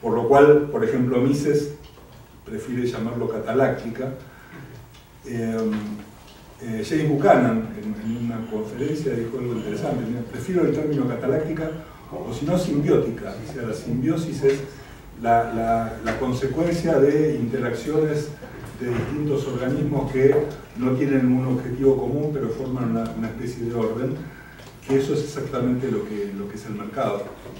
por lo cual, por ejemplo, Mises prefiere llamarlo cataláctica. James Buchanan en una conferencia dijo algo interesante: prefiero el término cataláctica, o si no simbiótica. O sea, la simbiosis es la consecuencia de interacciones de distintos organismos que no tienen un objetivo común, pero forman una especie de orden, que eso es exactamente lo que es el mercado.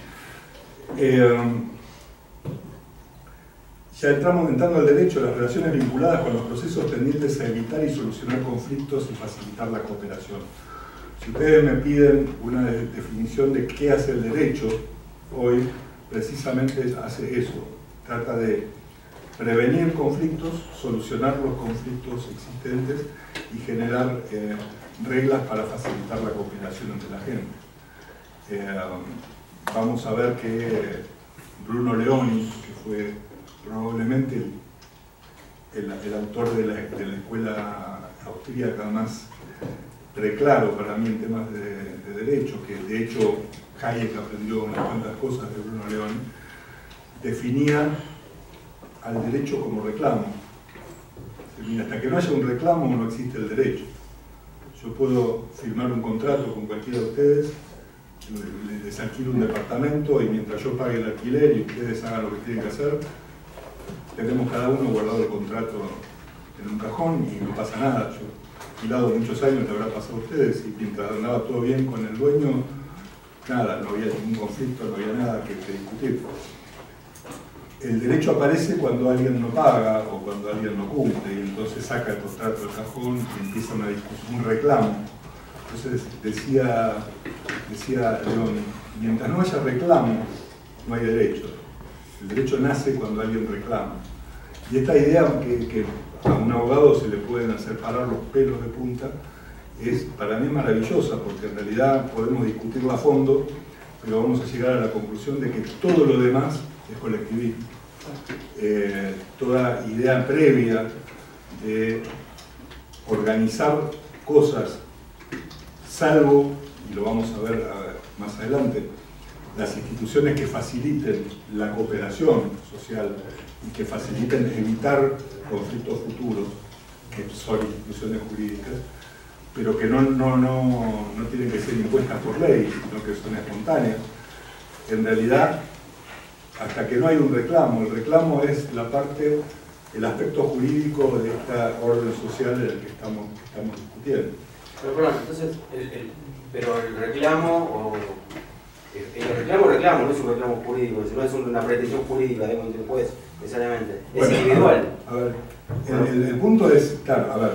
Ya entrando al derecho, las relaciones vinculadas con los procesos tendientes a evitar y solucionar conflictos y facilitar la cooperación. Si ustedes me piden una definición de qué hace el derecho hoy, precisamente hace eso. Trata de prevenir conflictos, solucionar los conflictos existentes y generar reglas para facilitar la cooperación entre la gente. Vamos a ver que Bruno Leoni, que fue probablemente el autor de la escuela austríaca más preclaro para mí en temas de derecho, que de hecho Hayek aprendió unas cuantas cosas de Bruno Leoni, definía al derecho como reclamo. Mira, hasta que no haya un reclamo no existe el derecho. Yo puedo firmar un contrato con cualquiera de ustedes, les alquilo un departamento y mientras yo pague el alquiler y ustedes hagan lo que tienen que hacer, tenemos cada uno guardado el contrato en un cajón y no pasa nada. Yo he alquilado muchos años, le habrá pasado a ustedes, y mientras andaba todo bien con el dueño, nada, no había ningún conflicto, no había nada que discutir. El derecho aparece cuando alguien no paga o cuando alguien no cumple, y entonces saca el contrato del cajón y empieza una discusión, un reclamo. Entonces decía León, mientras no haya reclamo, no hay derecho. El derecho nace cuando alguien reclama. Y esta idea que a un abogado se le pueden hacer parar los pelos de punta es para mí maravillosa, porque en realidad podemos discutirla a fondo, pero vamos a llegar a la conclusión de que todo lo demás es colectivismo. Toda idea previa de organizar cosas, salvo, y lo vamos a ver más adelante, las instituciones que faciliten la cooperación social y que faciliten evitar conflictos futuros, que son instituciones jurídicas, pero que no tienen que ser impuestas por ley, sino que son espontáneas. En realidad, hasta que no hay un reclamo, el reclamo es la parte, el aspecto jurídico de esta orden social en el que estamos discutiendo. Pero perdón, entonces, pero el reclamo, reclamo, no es un reclamo jurídico, no es una pretensión jurídica de un juez, necesariamente, es bueno, individual. A ver, el punto es, claro, a ver,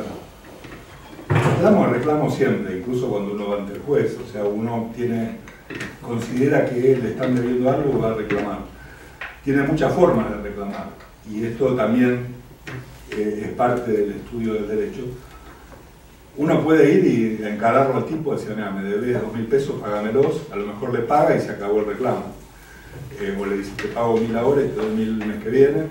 reclamo siempre, incluso cuando uno va ante el juez, o sea, uno considera que le están debiendo algo, va a reclamar. Tiene muchas formas de reclamar, y esto también es parte del estudio del derecho. Uno puede ir y encararlo al tipo y decir, mira, me debes 2.000 pesos, págamelos, a lo mejor le paga y se acabó el reclamo. O le dice, te pago 1.000 ahora y te doy 1.000 el mes que viene.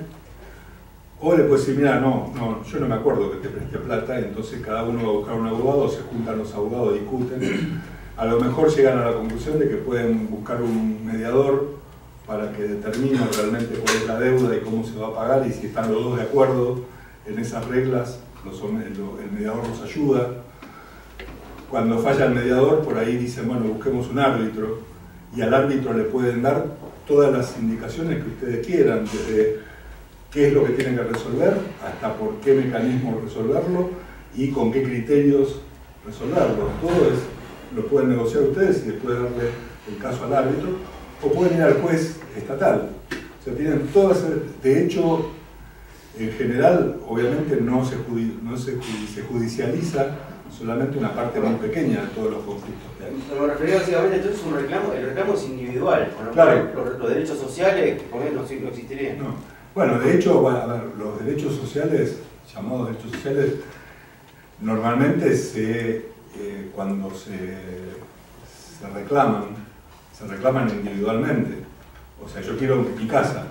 O le puede decir, mira, no, yo no me acuerdo que te presté plata, entonces cada uno va a buscar un abogado, se juntan los abogados, discuten. A lo mejor llegan a la conclusión de que pueden buscar un mediador para que determine realmente cuál es la deuda y cómo se va a pagar, y si están los dos de acuerdo en esas reglas, el mediador nos ayuda. Cuando falla el mediador, por ahí dicen, bueno, busquemos un árbitro, y al árbitro le pueden dar todas las indicaciones que ustedes quieran, desde qué es lo que tienen que resolver, hasta por qué mecanismo resolverlo y con qué criterios resolverlo. Todo lo pueden negociar ustedes y después darle el caso al árbitro, o pueden ir al juez estatal. O sea, tienen todas, de hecho, en general, obviamente no se judicializa solamente una parte muy pequeña de todos los conflictos que hay. Me refería básicamente, entonces el reclamo es individual, con lo claro. cual los derechos sociales no existirían. No. Bueno, de hecho, a ver, los derechos sociales, llamados derechos sociales, normalmente cuando se reclaman individualmente. O sea, yo quiero mi casa.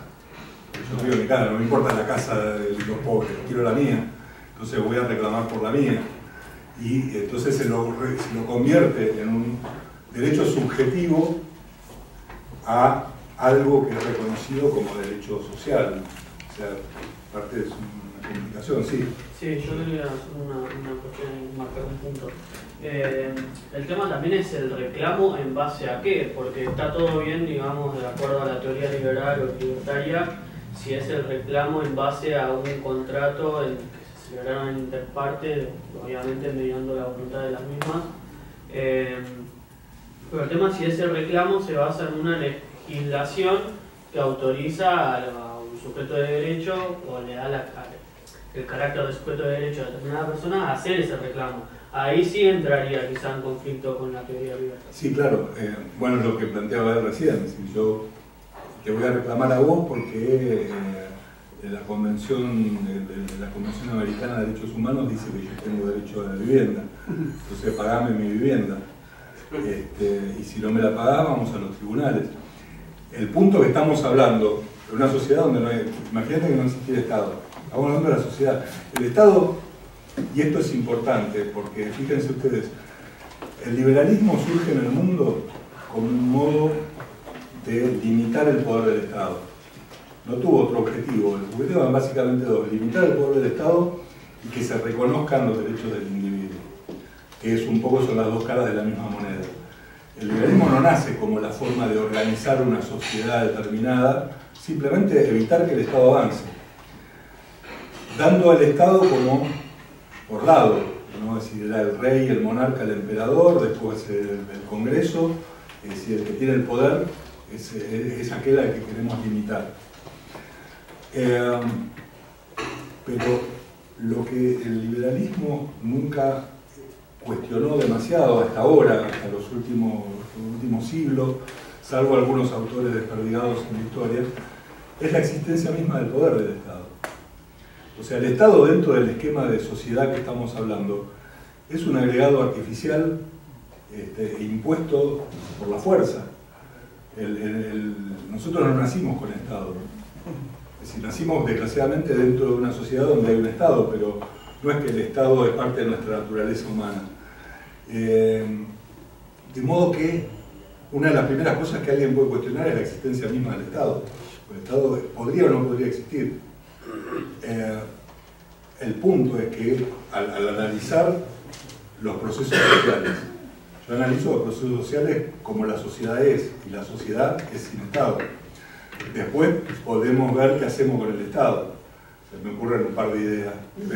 No me importa la casa de los pobres, quiero la mía, entonces voy a reclamar por la mía. Y entonces se lo convierte en un derecho subjetivo a algo que es reconocido como derecho social. O sea, parte de una comunicación, sí. Sí, yo quería hacer una cuestión y marcar un punto. El tema también es el reclamo en base a qué, porque está todo bien, digamos, de acuerdo a la teoría liberal o libertaria, si es el reclamo en base a un contrato en que se celebraron en interpartes, obviamente mediando la voluntad de las mismas. Pero el tema es si ese reclamo se basa en una legislación que autoriza a un sujeto de derecho o le da el carácter de sujeto de derecho a determinada persona a hacer ese reclamo. Ahí sí entraría quizá en conflicto con la teoría liberal. Sí, claro. Bueno, lo que planteaba él recién, si yo te voy a reclamar a vos porque la Convención Americana de Derechos Humanos dice que yo tengo derecho a la vivienda, entonces pagame mi vivienda. Y si no me la pagás, vamos a los tribunales. El punto que estamos hablando, de una sociedad donde no hay, imagínate que no existía el Estado, estamos hablando de la sociedad. El Estado, y esto es importante, porque fíjense ustedes, el liberalismo surge en el mundo como un modo de limitar el poder del Estado. No tuvo otro objetivo, el objetivo eran básicamente dos: limitar el poder del Estado y que se reconozcan los derechos del individuo, que es un poco, son las dos caras de la misma moneda. El liberalismo no nace como la forma de organizar una sociedad determinada, simplemente evitar que el Estado avance, dando al Estado como por lado, ¿no? Es decir, era el rey, el monarca, el emperador, después el Congreso, es decir, el que tiene el poder es aquel al que queremos limitar. Pero lo que el liberalismo nunca cuestionó demasiado hasta ahora, hasta los últimos siglos, salvo algunos autores desperdigados en la historia, es la existencia misma del poder del Estado. O sea, el Estado, dentro del esquema de sociedad que estamos hablando, es un agregado artificial impuesto por la fuerza. Nosotros no nacimos con Estado. Es decir, nacimos desgraciadamente dentro de una sociedad donde hay un Estado, pero no es que el Estado es parte de nuestra naturaleza humana. De modo que una de las primeras cosas que alguien puede cuestionar es la existencia misma del Estado. El Estado podría o no podría existir. El punto es que al analizar los procesos sociales, yo analizo los procesos sociales como la sociedad es, y la sociedad es sin Estado. Después podemos ver qué hacemos con el Estado. Se me ocurren un par de ideas,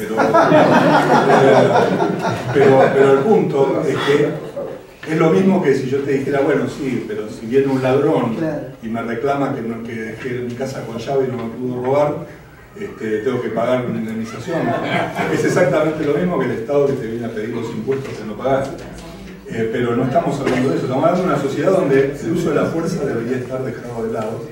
pero el punto es que es lo mismo que si yo te dijera, bueno, sí, pero si viene un ladrón y me reclama que dejé mi casa con llave y no me pudo robar, tengo que pagar una indemnización. Es exactamente lo mismo que el Estado que te viene a pedir los impuestos que no pagás. Pero no estamos hablando de eso, estamos hablando de una sociedad donde el uso de la fuerza debería estar dejado de lado,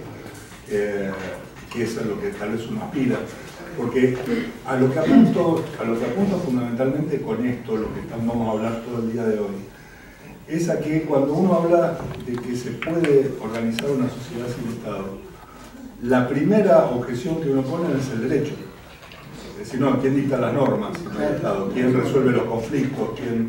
que eso es lo que tal vez uno aspira. Porque a lo que apunto fundamentalmente con esto, lo que vamos a hablar todo el día de hoy, es a que cuando uno habla de que se puede organizar una sociedad sin Estado, la primera objeción que uno pone es el derecho. Es decir, no, ¿quién dicta las normas? Si no hay Estado. ¿Quién resuelve los conflictos?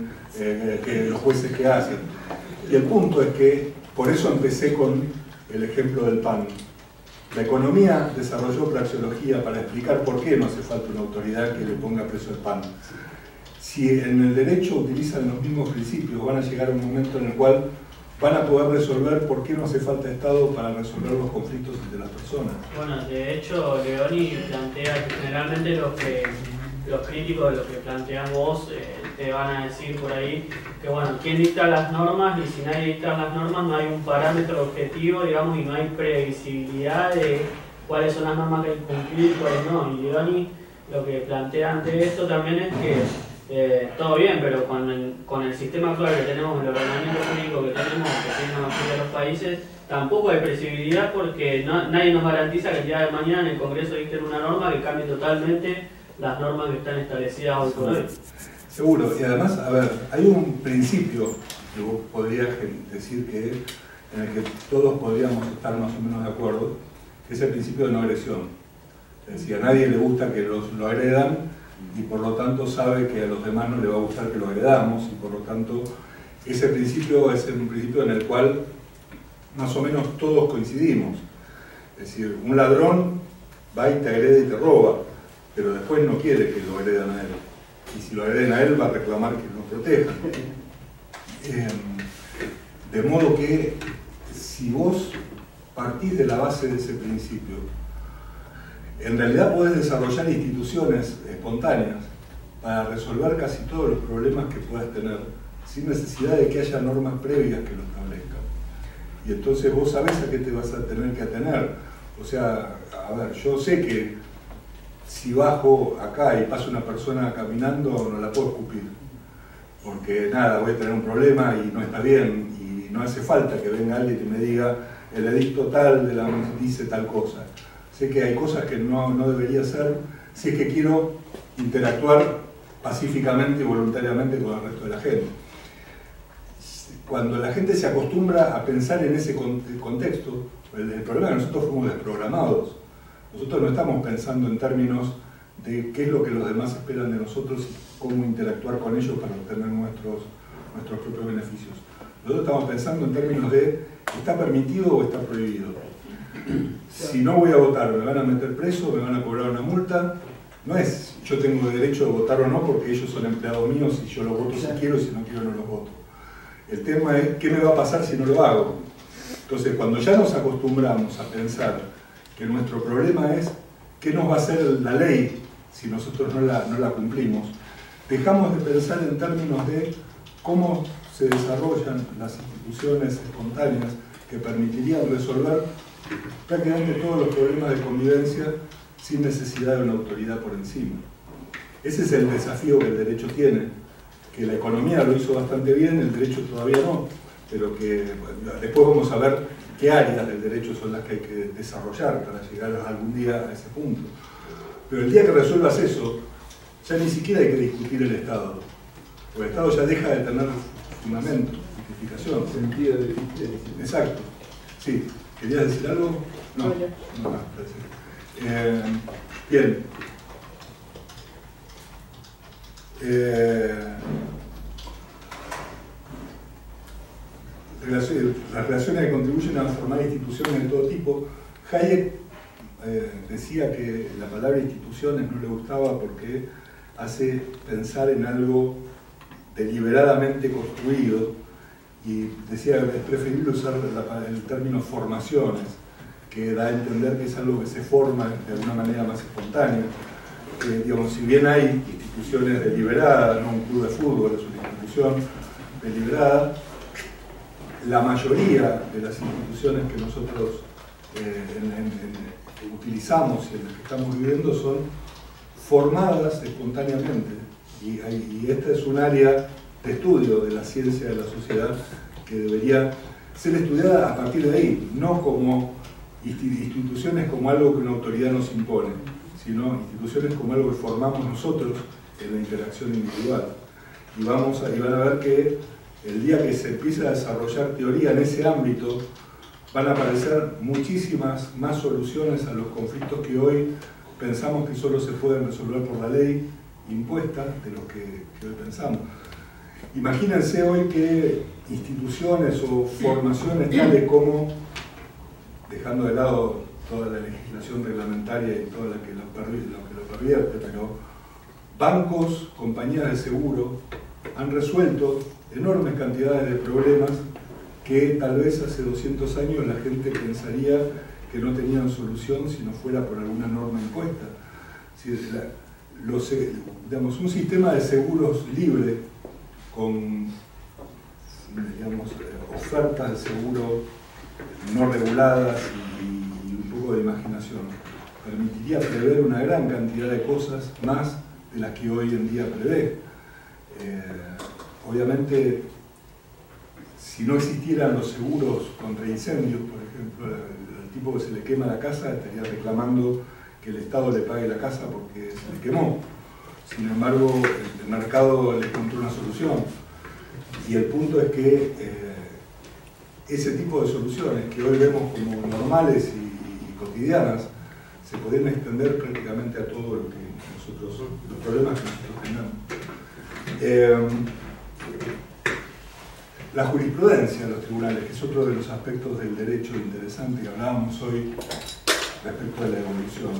Los jueces qué hacen? Y el punto es que, por eso empecé con el ejemplo del pan. La economía desarrolló praxeología para explicar por qué no hace falta una autoridad que le ponga precio al pan. Si en el derecho utilizan los mismos principios, van a llegar a un momento en el cual van a poder resolver por qué no hace falta Estado para resolver los conflictos entre las personas. Bueno, de hecho, Leoni plantea que generalmente los críticos de lo que planteas vos te van a decir por ahí que, bueno, ¿quién dicta las normas? Y si nadie dicta las normas, no hay un parámetro objetivo, digamos, y no hay previsibilidad de cuáles son las normas que hay que cumplir y cuáles no. Y Leoni lo que plantea ante esto también es que todo bien, pero con el sistema actual que tenemos, el ordenamiento jurídico que tenemos, que tienen la mayoría de los países, tampoco hay previsibilidad porque nadie nos garantiza que el día de mañana en el Congreso dicten una norma que cambie totalmente las normas que están establecidas hoy por hoy. Seguro, y además, a ver, hay un principio que vos podrías decir en el que todos podríamos estar más o menos de acuerdo, que es el principio de no agresión. Es decir, a nadie le gusta que lo agredan y por lo tanto sabe que a los demás no le va a gustar que lo agredamos y por lo tanto ese principio es un principio en el cual más o menos todos coincidimos. Es decir, un ladrón va y te agrede y te roba, pero después no quiere que lo agredan a él. Y si lo agreden a él, va a reclamar que lo protejan. De modo que, si vos partís de la base de ese principio, en realidad podés desarrollar instituciones espontáneas para resolver casi todos los problemas que puedas tener, sin necesidad de que haya normas previas que lo establezcan. Y entonces vos sabés a qué te vas a tener que atener. O sea, a ver, yo sé que si bajo acá y pasa una persona caminando, no la puedo escupir. Porque nada, voy a tener un problema y no está bien, y no hace falta que venga alguien y me diga el edicto tal de la dice tal cosa. Sé que hay cosas que no debería hacer si es que quiero interactuar pacíficamente y voluntariamente con el resto de la gente. Cuando la gente se acostumbra a pensar en ese contexto, el problema es que nosotros fuimos desprogramados. Nosotros no estamos pensando en términos de qué es lo que los demás esperan de nosotros y cómo interactuar con ellos para obtener nuestros propios beneficios. Nosotros estamos pensando en términos de ¿está permitido o está prohibido? Si no voy a votar, ¿me van a meter preso? ¿Me van a cobrar una multa? No es yo tengo derecho de votar o no porque ellos son empleados míos y yo los voto si quiero y si no quiero no los voto. El tema es ¿qué me va a pasar si no lo hago? Entonces, cuando ya nos acostumbramos a pensar que nuestro problema es qué nos va a hacer la ley si nosotros no la cumplimos, dejamos de pensar en términos de cómo se desarrollan las instituciones espontáneas que permitirían resolver prácticamente todos los problemas de convivencia sin necesidad de una autoridad por encima. Ese es el desafío que el derecho tiene, que la economía lo hizo bastante bien, el derecho todavía no, pero que bueno, después vamos a ver qué áreas del derecho son las que hay que desarrollar para llegar algún día a ese punto. Pero el día que resuelvas eso, ya ni siquiera hay que discutir el Estado, porque el Estado ya deja de tener fundamento, justificación. Sentido de justicia. Exacto. Sí. ¿Querías decir algo? No. No, gracias. Bien. Las relaciones que contribuyen a formar instituciones de todo tipo. Hayek decía que la palabra instituciones no le gustaba porque hace pensar en algo deliberadamente construido y decía que es preferible usar el término formaciones, que da a entender que es algo que se forma de alguna manera más espontánea. Digamos, si bien hay instituciones deliberadas, ¿no? Un club de fútbol es una institución deliberada, la mayoría de las instituciones que nosotros utilizamos y en las que estamos viviendo son formadas espontáneamente. Y esta es un área de estudio de la ciencia de la sociedad que debería ser estudiada a partir de ahí, no como instituciones como algo que una autoridad nos impone, sino instituciones como algo que formamos nosotros en la interacción individual. Y van a ver que el día que se empiece a desarrollar teoría en ese ámbito, van a aparecer muchísimas más soluciones a los conflictos que hoy pensamos que solo se pueden resolver por la ley impuesta de lo que hoy pensamos. Imagínense hoy que instituciones o formaciones tales como, dejando de lado toda la legislación reglamentaria y todo lo que lo pervierte, pero bancos, compañías de seguro han resuelto enormes cantidades de problemas que tal vez hace 200 años la gente pensaría que no tenían solución si no fuera por alguna norma impuesta. Digamos, un sistema de seguros libre con ofertas de seguro no reguladas y un poco de imaginación permitiría prever una gran cantidad de cosas más de las que hoy en día prevé. Obviamente, si no existieran los seguros contra incendios, por ejemplo, el tipo que se le quema la casa estaría reclamando que el Estado le pague la casa porque se le quemó. Sin embargo, el mercado le encontró una solución. Y el punto es que ese tipo de soluciones que hoy vemos como normales y cotidianas se pueden extender prácticamente a todo lo que nosotros, los problemas que nosotros tengamos. La jurisprudencia de los tribunales, que es otro de los aspectos del derecho interesante que hablábamos hoy, respecto de la evolución.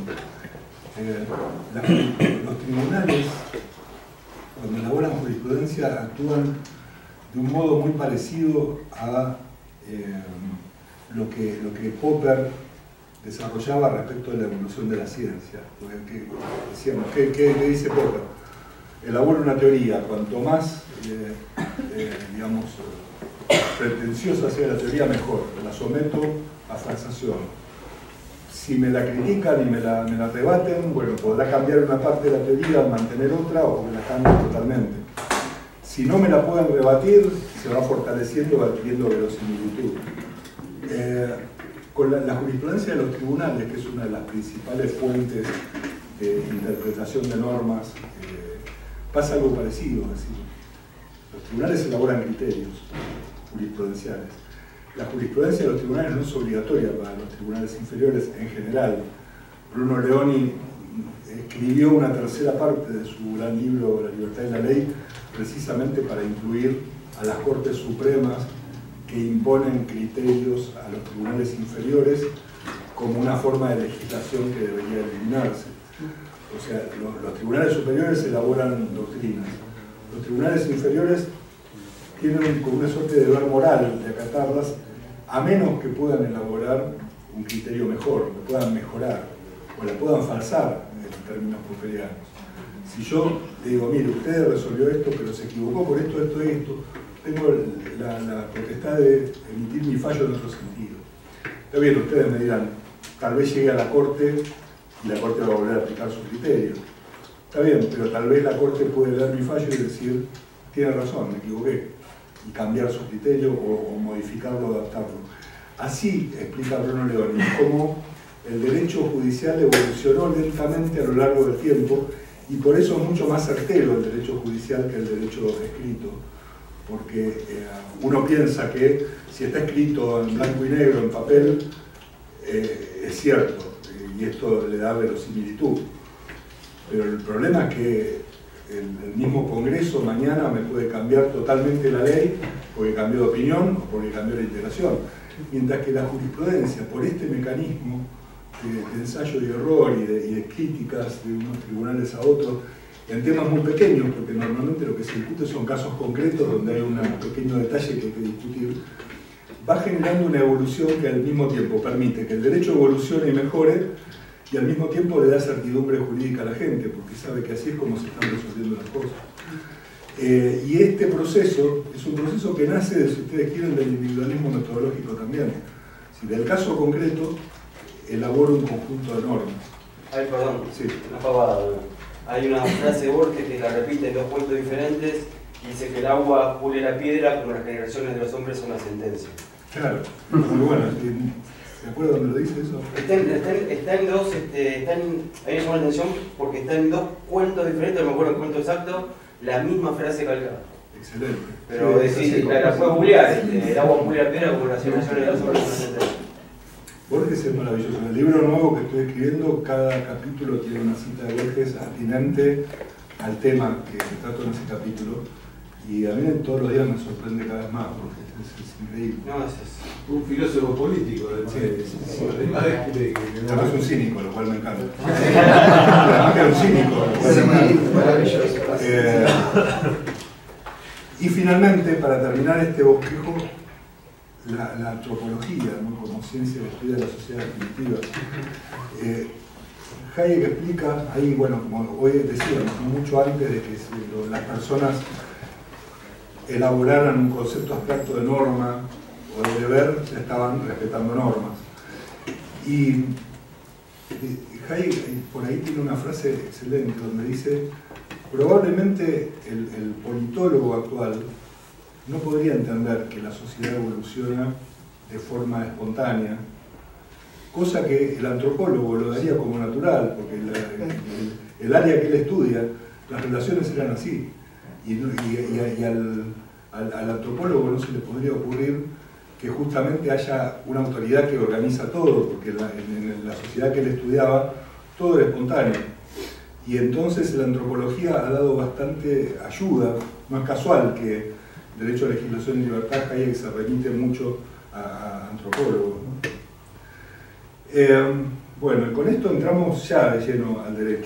Los tribunales, cuando elaboran jurisprudencia, actúan de un modo muy parecido a lo que Popper desarrollaba respecto de la evolución de la ciencia. Porque decíamos, ¿qué dice Popper? Elabora una teoría, cuanto más digamos, pretenciosa sea la teoría, mejor. La someto a falsación. Si me la critican y me la rebaten, bueno, podrá cambiar una parte de la teoría, mantener otra, o me la cambien totalmente. Si no me la pueden rebatir, se va fortaleciendo, va adquiriendo verosimilitud. Con la jurisprudencia de los tribunales, que es una de las principales fuentes de interpretación de normas, pasa algo parecido. Es decir, los tribunales elaboran criterios jurisprudenciales. La jurisprudencia de los tribunales no es obligatoria para los tribunales inferiores en general. Bruno Leoni escribió una tercera parte de su gran libro La libertad y la ley precisamente para incluir a las Cortes Supremas que imponen criterios a los tribunales inferiores como una forma de legislación que debería eliminarse. O sea, los tribunales superiores elaboran doctrinas. Los tribunales inferiores tienen como una suerte de deber moral de acatarlas, a menos que puedan elaborar un criterio mejor, que puedan mejorar, o la puedan falsar en términos popperianos. Si yo le digo, mire, usted resolvió esto, pero se equivocó por esto, esto y esto, tengo la potestad de emitir mi fallo en otro sentido. Está bien, ustedes me dirán, tal vez llegue a la Corte y la Corte va a volver a aplicar su criterio. Está bien, pero tal vez la Corte puede ver mi fallo y decir, tiene razón, me equivoqué, y cambiar su criterio o modificarlo o adaptarlo. Así explica Bruno Leoni cómo el derecho judicial evolucionó lentamente a lo largo del tiempo y por eso es mucho más certero el derecho judicial que el derecho escrito. Porque uno piensa que si está escrito en blanco y negro, en papel, es cierto, y esto le da verosimilitud. Pero el problema es que el mismo Congreso mañana me puede cambiar totalmente la ley porque cambió de opinión o porque cambió la integración. Mientras que la jurisprudencia, por este mecanismo de ensayo y error y de críticas de unos tribunales a otros, en temas muy pequeños, porque normalmente lo que se discute son casos concretos donde hay un pequeño detalle que hay que discutir, va generando una evolución que al mismo tiempo permite que el derecho evolucione y mejore, y al mismo tiempo le da certidumbre jurídica a la gente, porque sabe que así es como se están resolviendo las cosas. Y este proceso es un proceso que nace, si ustedes quieren, del individualismo metodológico también. Si del caso concreto elabora un conjunto de normas. Ay, perdón, sí. Una pavada. Hay una frase de Borges que la repite en dos cuentos diferentes y dice que el agua pule la piedra como las generaciones de los hombres son la sentencia. Claro, muy bueno. ¿Se acuerdan dónde lo dice eso? Está en dos, ahí me llamó la atención porque está en dos cuentos diferentes, no me acuerdo el cuento exacto, la misma frase calcada. Excelente. Pero sí, la puedo googlear, el agua pule la piedra como las generaciones de los hombres son la sentencia. Borges es maravilloso. En el libro nuevo que estoy escribiendo, cada capítulo tiene una cita de Borges atinente al tema que se trató en ese capítulo. Y a mí todos los días me sorprende cada vez más, porque es increíble. No, es un filósofo político, además. Sí. Además Además es un cínico, lo cual me encanta. Además que era un cínico, lo cual me encanta. Maravilloso. Y finalmente, para terminar este bosquejo, la antropología, ¿no? Como ciencia que estudia la sociedad primitiva. Hayek explica, ahí, bueno, como hoy decíamos, mucho antes de que las personas elaboraran un concepto abstracto de norma o de deber, ya estaban respetando normas. Y Hayek por ahí tiene una frase excelente donde dice, probablemente el politólogo actual no podría entender que la sociedad evoluciona de forma espontánea, cosa que el antropólogo lo daría como natural, porque el área que él estudia, las relaciones eran así. Y al antropólogo no se le podría ocurrir que justamente haya una autoridad que organiza todo, porque en la sociedad que él estudiaba todo era espontáneo. Y entonces la antropología ha dado bastante ayuda, no es casual que Derecho a Legislación y Libertad, Hayek se remite mucho a antropólogos, ¿no? Bueno, y con esto entramos ya de lleno al derecho.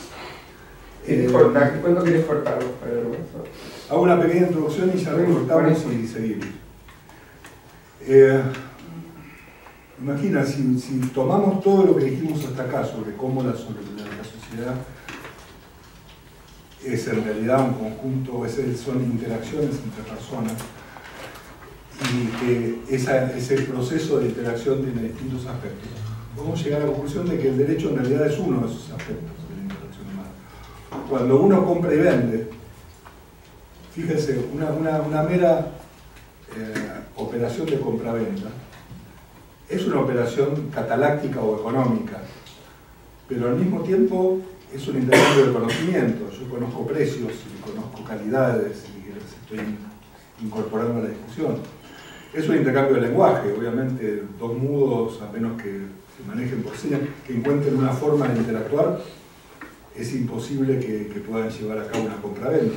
¿Cuándo quieres cortarlo? Hago una pequeña introducción y ya recortamos y seguimos. Imagina, si tomamos todo lo que dijimos hasta acá sobre cómo la sociedad es en realidad un conjunto, son interacciones entre personas, y que ese proceso de interacción tiene distintos aspectos, podemos llegar a la conclusión de que el derecho en realidad es uno de esos aspectos de la interacción humana. Cuando uno compra y vende, fíjense, una mera operación de compra-venta es una operación cataláctica o económica, pero al mismo tiempo es un intercambio de conocimiento. Yo conozco precios, y conozco calidades y las estoy incorporando a la discusión. Es un intercambio de lenguaje, obviamente dos mudos, a menos que se manejen por señas, que encuentren una forma de interactuar, es imposible que puedan llevar a cabo una compra-venta.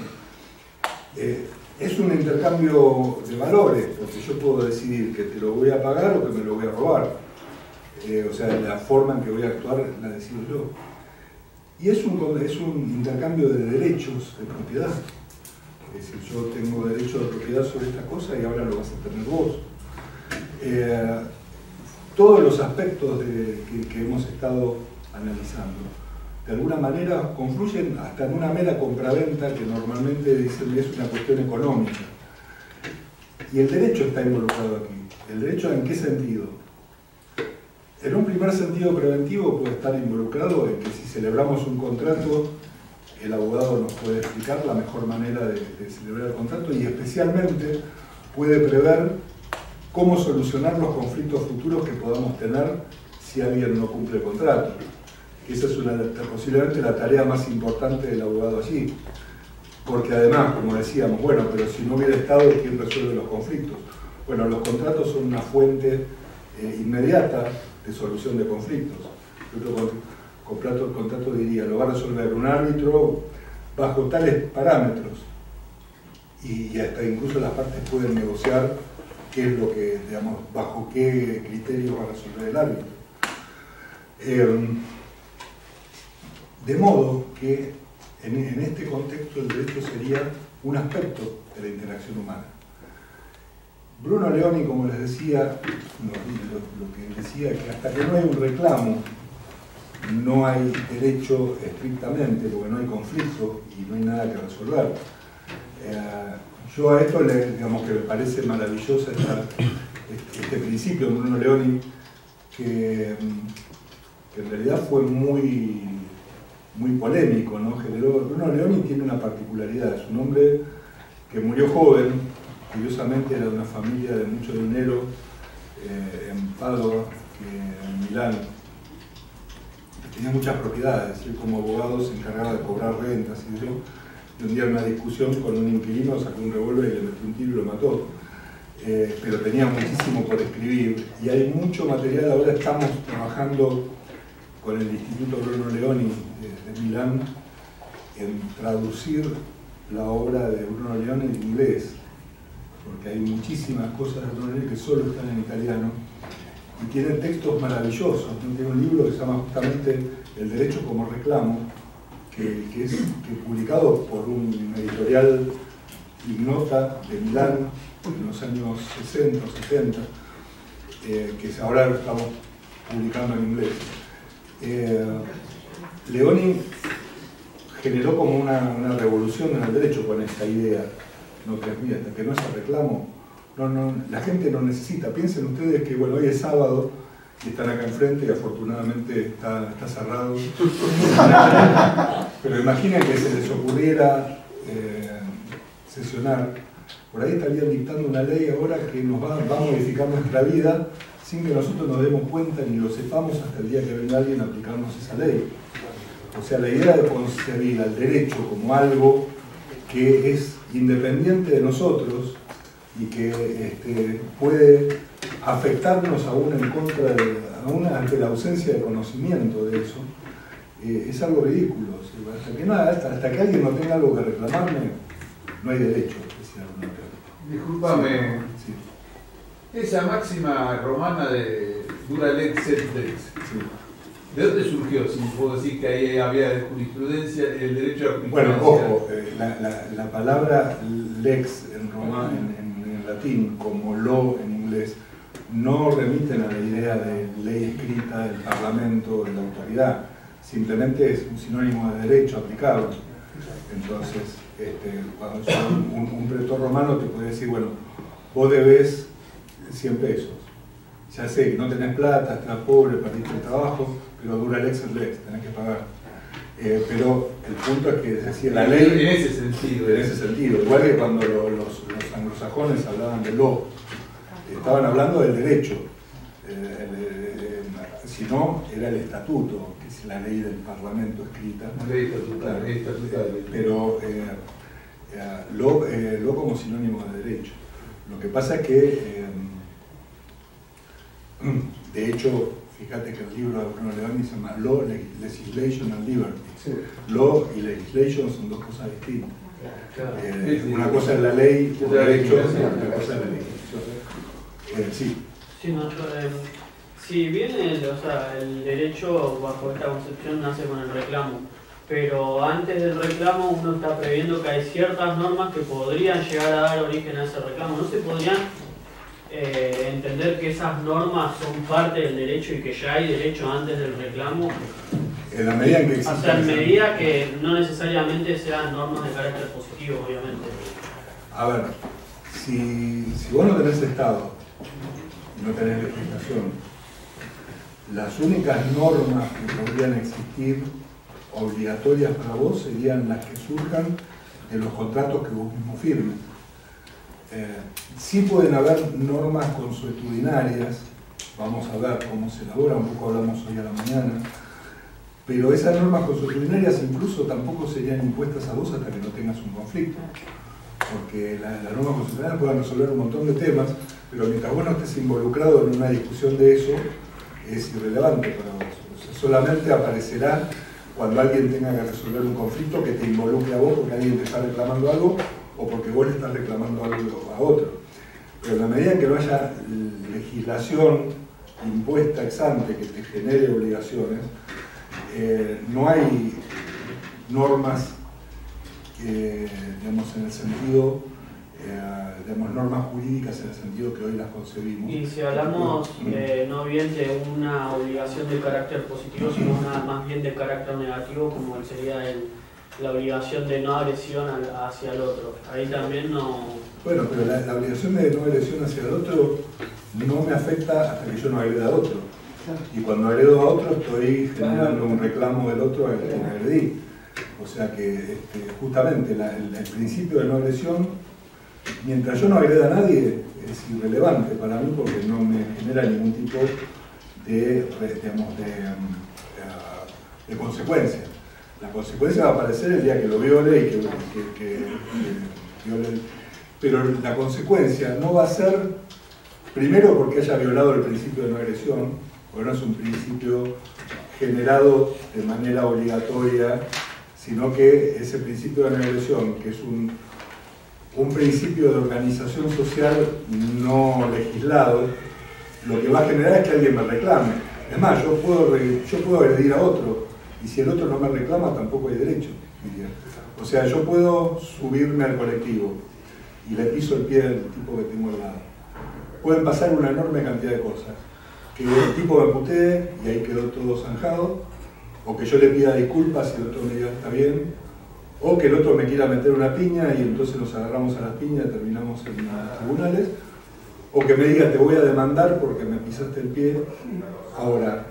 Es un intercambio de valores, porque yo puedo decidir que te lo voy a pagar o que me lo voy a robar. O sea, la forma en que voy a actuar la decido yo. Y es un intercambio de derechos de propiedad. Es decir, yo tengo derecho de propiedad sobre esta cosa y ahora lo vas a tener vos. Todos los aspectos que hemos estado analizando, de alguna manera confluyen hasta en una mera compraventa que normalmente dicen es una cuestión económica. Y el derecho está involucrado aquí. ¿El derecho en qué sentido? En un primer sentido preventivo puede estar involucrado en que si celebramos un contrato, el abogado nos puede explicar la mejor manera de celebrar el contrato y especialmente puede prever cómo solucionar los conflictos futuros que podamos tener si alguien no cumple el contrato. Esa es posiblemente la tarea más importante del abogado allí. Porque además, como decíamos, bueno, pero si no hubiera Estado, ¿quién resuelve los conflictos? Bueno, los contratos son una fuente inmediata de solución de conflictos. El contrato diría, lo va a resolver un árbitro bajo tales parámetros. Y hasta incluso las partes pueden negociar qué es lo que, digamos, bajo qué criterios va a resolver el árbitro. De modo que en este contexto el derecho sería un aspecto de la interacción humana. Bruno Leoni, como les decía, lo que decía es que hasta que no hay un reclamo, no hay derecho estrictamente, porque no hay conflicto y no hay nada que resolver. Yo a esto digamos que me parece maravilloso este principio de Bruno Leoni, que en realidad fue muy polémico, ¿no? Bruno Leoni tiene una particularidad, es un hombre que murió joven, curiosamente era de una familia de mucho dinero en Padua, en Milán. Tenía muchas propiedades, él como abogado se encargaba de cobrar rentas y un día en una discusión con un inquilino sacó un revólver y le metió un tiro y lo mató. Pero tenía muchísimo por escribir y hay mucho material. Ahora estamos trabajando con el Instituto Bruno Leoni de Milán en traducir la obra de Bruno Leoni en inglés, porque hay muchísimas cosas de Bruno Leoni que solo están en italiano y tienen textos maravillosos. Tiene un libro que se llama justamente El derecho como reclamo, que es publicado por un editorial ignota de Milán en los años 60 o 70, que ahora lo estamos publicando en inglés. Leoni generó como una revolución en el derecho con esta idea, ¿no? Que mira, hasta que no se reclamo, la gente no necesita. Piensen ustedes que bueno, hoy es sábado y están acá enfrente y afortunadamente está cerrado. Pero imaginen que se les ocurriera sesionar, por ahí estarían dictando una ley ahora que nos va a modificar nuestra vida sin que nosotros nos demos cuenta ni lo sepamos hasta el día que venga alguien a aplicarnos esa ley. O sea, la idea de concebir al derecho como algo que es independiente de nosotros y que puede afectarnos aún en contra aún ante la ausencia de conocimiento de eso, es algo ridículo. Hasta que alguien no tenga algo que reclamarme, no hay derecho. Discúlpame, sí. Esa máxima romana de dura lex sed lex, ¿De dónde surgió? Si puedo decir que ahí había jurisprudencia, el derecho a Bueno, jurisprudencia. ojo, la palabra lex en latín, como lo en inglés, no remiten a la idea de ley escrita del Parlamento, de la autoridad. Simplemente es un sinónimo de derecho aplicable. Entonces, cuando un pretor romano te puede decir, bueno, vos debés 100 pesos. Ya sé que no tenés plata, estás pobre, perdiste el trabajo, pero dura lex et lex, tenés que pagar. Pero el punto es que decía la ley En ese sentido. en ese sentido. Igual que cuando los anglosajones hablaban de law, estaban hablando del derecho. Si no, era el estatuto, que es la ley del Parlamento escrita. Ley estatutaria. Pero law como sinónimo de derecho. Lo que pasa es que, de hecho, fíjate que el libro de Bruno Leoni se llama Law, Legislation and Liberty. Sí. Law y legislation son dos cosas distintas. Una Sí. cosa es la ley, Es o la derecho, legislación. otra cosa es la legislación. Sí. Sí, no, si bien el derecho bajo esta concepción nace con el reclamo, pero antes del reclamo uno está previendo que hay ciertas normas que podrían llegar a dar origen a ese reclamo. ¿No se podrían entender que esas normas son parte del derecho y que ya hay derecho antes del reclamo? En la medida en que O existe. sea, en medida que no necesariamente sean normas de carácter positivo, obviamente. A ver, si vos no tenés Estado y no tenés legislación, las únicas normas que podrían existir obligatorias para vos serían las que surjan de los contratos que vos mismo firmes. Sí pueden haber normas consuetudinarias, vamos a ver cómo se elabora, un poco hablamos hoy a la mañana, pero esas normas consuetudinarias incluso tampoco serían impuestas a vos hasta que no tengas un conflicto, porque las normas consuetudinarias pueden resolver un montón de temas, pero mientras vos no estés involucrado en una discusión de eso, es irrelevante para vos. O sea, solamente aparecerá cuando alguien tenga que resolver un conflicto que te involucre a vos porque alguien te está reclamando algo o porque vos le estás reclamando algo a otro. Pero en la medida en que no haya legislación impuesta ex ante que te genere obligaciones, no hay normas, digamos, en el sentido, normas jurídicas en el sentido que hoy las concebimos. Y si hablamos no bien de una obligación de carácter positivo, sino más bien de carácter negativo, como sería la obligación de no agresión hacia el otro. Ahí también no... Bueno, pero la obligación de no agresión hacia el otro no me afecta hasta que yo no agreda a otro. Y cuando agredo a otro estoy generando un reclamo del otro al que me agredí. O sea que justamente el principio de no agresión, mientras yo no agreda a nadie, es irrelevante para mí porque no me genera ningún tipo de consecuencia. La consecuencia va a aparecer el día que lo viole y que viole. Pero la consecuencia no va a ser, primero porque haya violado el principio de no agresión, porque no es un principio generado de manera obligatoria, sino que ese principio de no agresión, que es un principio de organización social no legislado, lo que va a generar es que alguien me reclame. Es más, yo puedo agredir a otro, y si el otro no me reclama, tampoco hay derecho. O sea, yo puedo subirme al colectivo y le piso el pie del tipo que tengo al lado. Pueden pasar una enorme cantidad de cosas. Que el tipo me putee y ahí quedó todo zanjado, o que yo le pida disculpas y el otro me diga está bien, o que el otro me quiera meter una piña y entonces nos agarramos a las piñas y terminamos en los tribunales, o que me diga te voy a demandar porque me pisaste el pie. Ahora,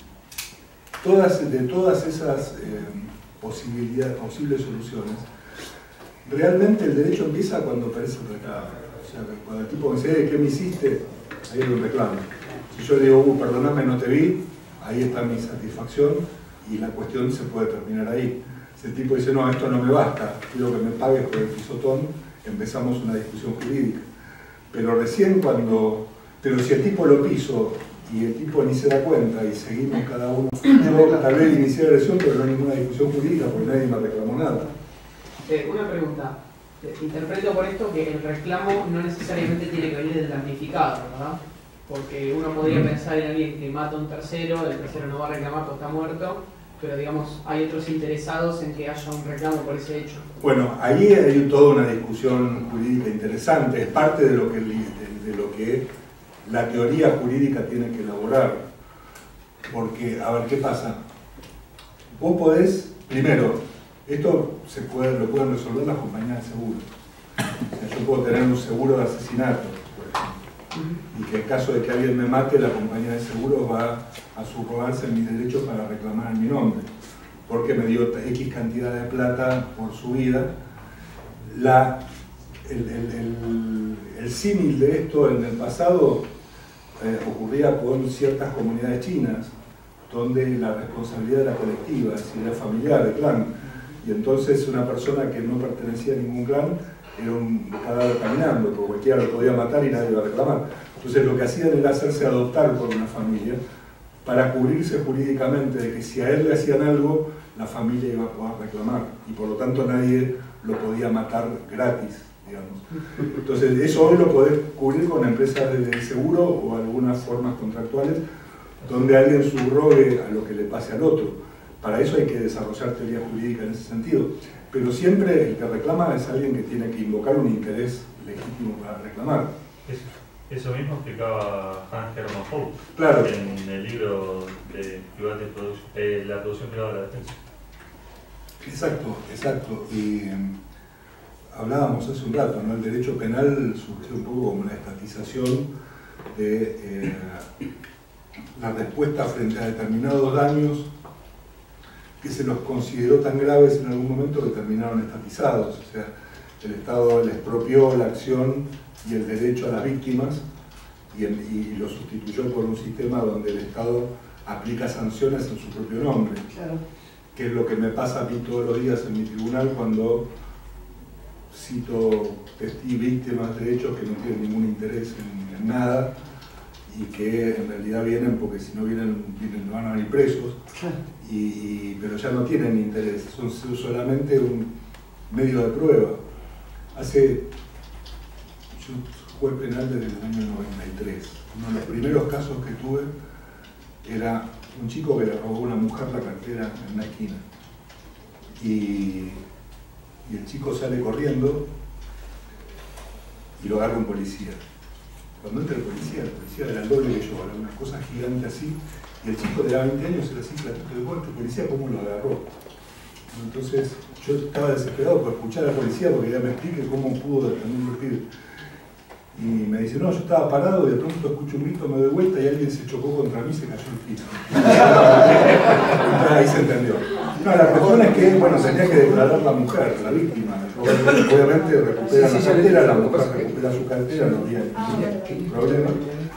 de todas esas posibles soluciones, realmente el derecho empieza cuando aparece el reclamo. O sea, cuando el tipo me dice, ¿qué me hiciste? Ahí hay un reclamo. Si yo le digo, perdóname, no te vi, ahí está mi satisfacción y la cuestión se puede terminar ahí. Si el tipo dice, no, esto no me basta, quiero que me pagues por el pisotón, empezamos una discusión jurídica. Pero recién pero si el tipo lo piso y el tipo ni se da cuenta y seguimos cada uno, yo tal vez inicié agresión, pero no hay ninguna discusión jurídica porque nadie me reclamó nada. Una pregunta. Interpreto por esto que el reclamo no necesariamente tiene que venir del damnificado, ¿verdad? Porque uno podría pensar en alguien que mata a un tercero, el tercero no va a reclamar porque está muerto, pero digamos, hay otros interesados en que haya un reclamo por ese hecho. Bueno, ahí hay toda una discusión jurídica interesante, es parte de lo que la teoría jurídica tiene que elaborar. Porque, a ver, ¿qué pasa? Vos podés, primero, esto lo pueden resolver las compañías de seguro. O sea, yo puedo tener un seguro de asesinato, por ejemplo, y que en caso de que alguien me mate, la compañía de seguros va a subrogarse mis derechos para reclamar en mi nombre, porque me dio X cantidad de plata por su vida. El símil de esto en el pasado ocurría con ciertas comunidades chinas, donde la responsabilidad era colectiva, es decir, era familiar, de clan, y entonces una persona que no pertenecía a ningún clan era un cadáver caminando, porque cualquiera lo podía matar y nadie iba a reclamar. Entonces lo que hacían era hacerse adoptar por una familia para cubrirse jurídicamente de que si a él le hacían algo, la familia iba a poder reclamar, y por lo tanto nadie lo podía matar gratis, digamos. Entonces eso hoy lo podés cubrir con empresas de seguro o algunas formas contractuales donde alguien subrogue a lo que le pase al otro. Para eso hay que desarrollar teoría jurídica en ese sentido. Pero siempre el que reclama es alguien que tiene que invocar un interés legítimo para reclamar. Eso mismo explicaba Hans Hermann Hoppe, claro, en el libro de la producción privada de la defensa. Exacto, exacto. Y hablábamos hace un rato, ¿no? El derecho penal surgió un poco como una estatización de la respuesta frente a determinados daños que se los consideró tan graves en algún momento que terminaron estatizados. O sea, el Estado les expropió la acción y el derecho a las víctimas y lo sustituyó por un sistema donde el Estado aplica sanciones en su propio nombre. Claro. Que es lo que me pasa a mí todos los días en mi tribunal cuando cito víctimas de hechos que no tienen ningún interés en nada y que en realidad vienen porque si no vienen van a venir presos, pero ya no tienen interés, son solamente un medio de prueba. Yo soy juez penal desde el año 93. Uno de los primeros casos que tuve era un chico que le robó a una mujer la cartera en una esquina. Y el chico sale corriendo y lo agarra un policía. Cuando entra el policía era el doble que yo, era una cosa gigante así, y el chico de 20 años era así, el policía cómo lo agarró. Entonces yo estaba desesperado por escuchar al policía porque ya me explique cómo pudo detener el pibe. Y me dice, no, yo estaba parado y de pronto escucho un grito, me doy vuelta y alguien se chocó contra mí y se cayó el piso. Ahí se entendió. No, la cuestión es que, bueno, tenía que declarar la mujer, la víctima. Obviamente recupera la cartera, la mujer recupera su cartera, no había ningún problema.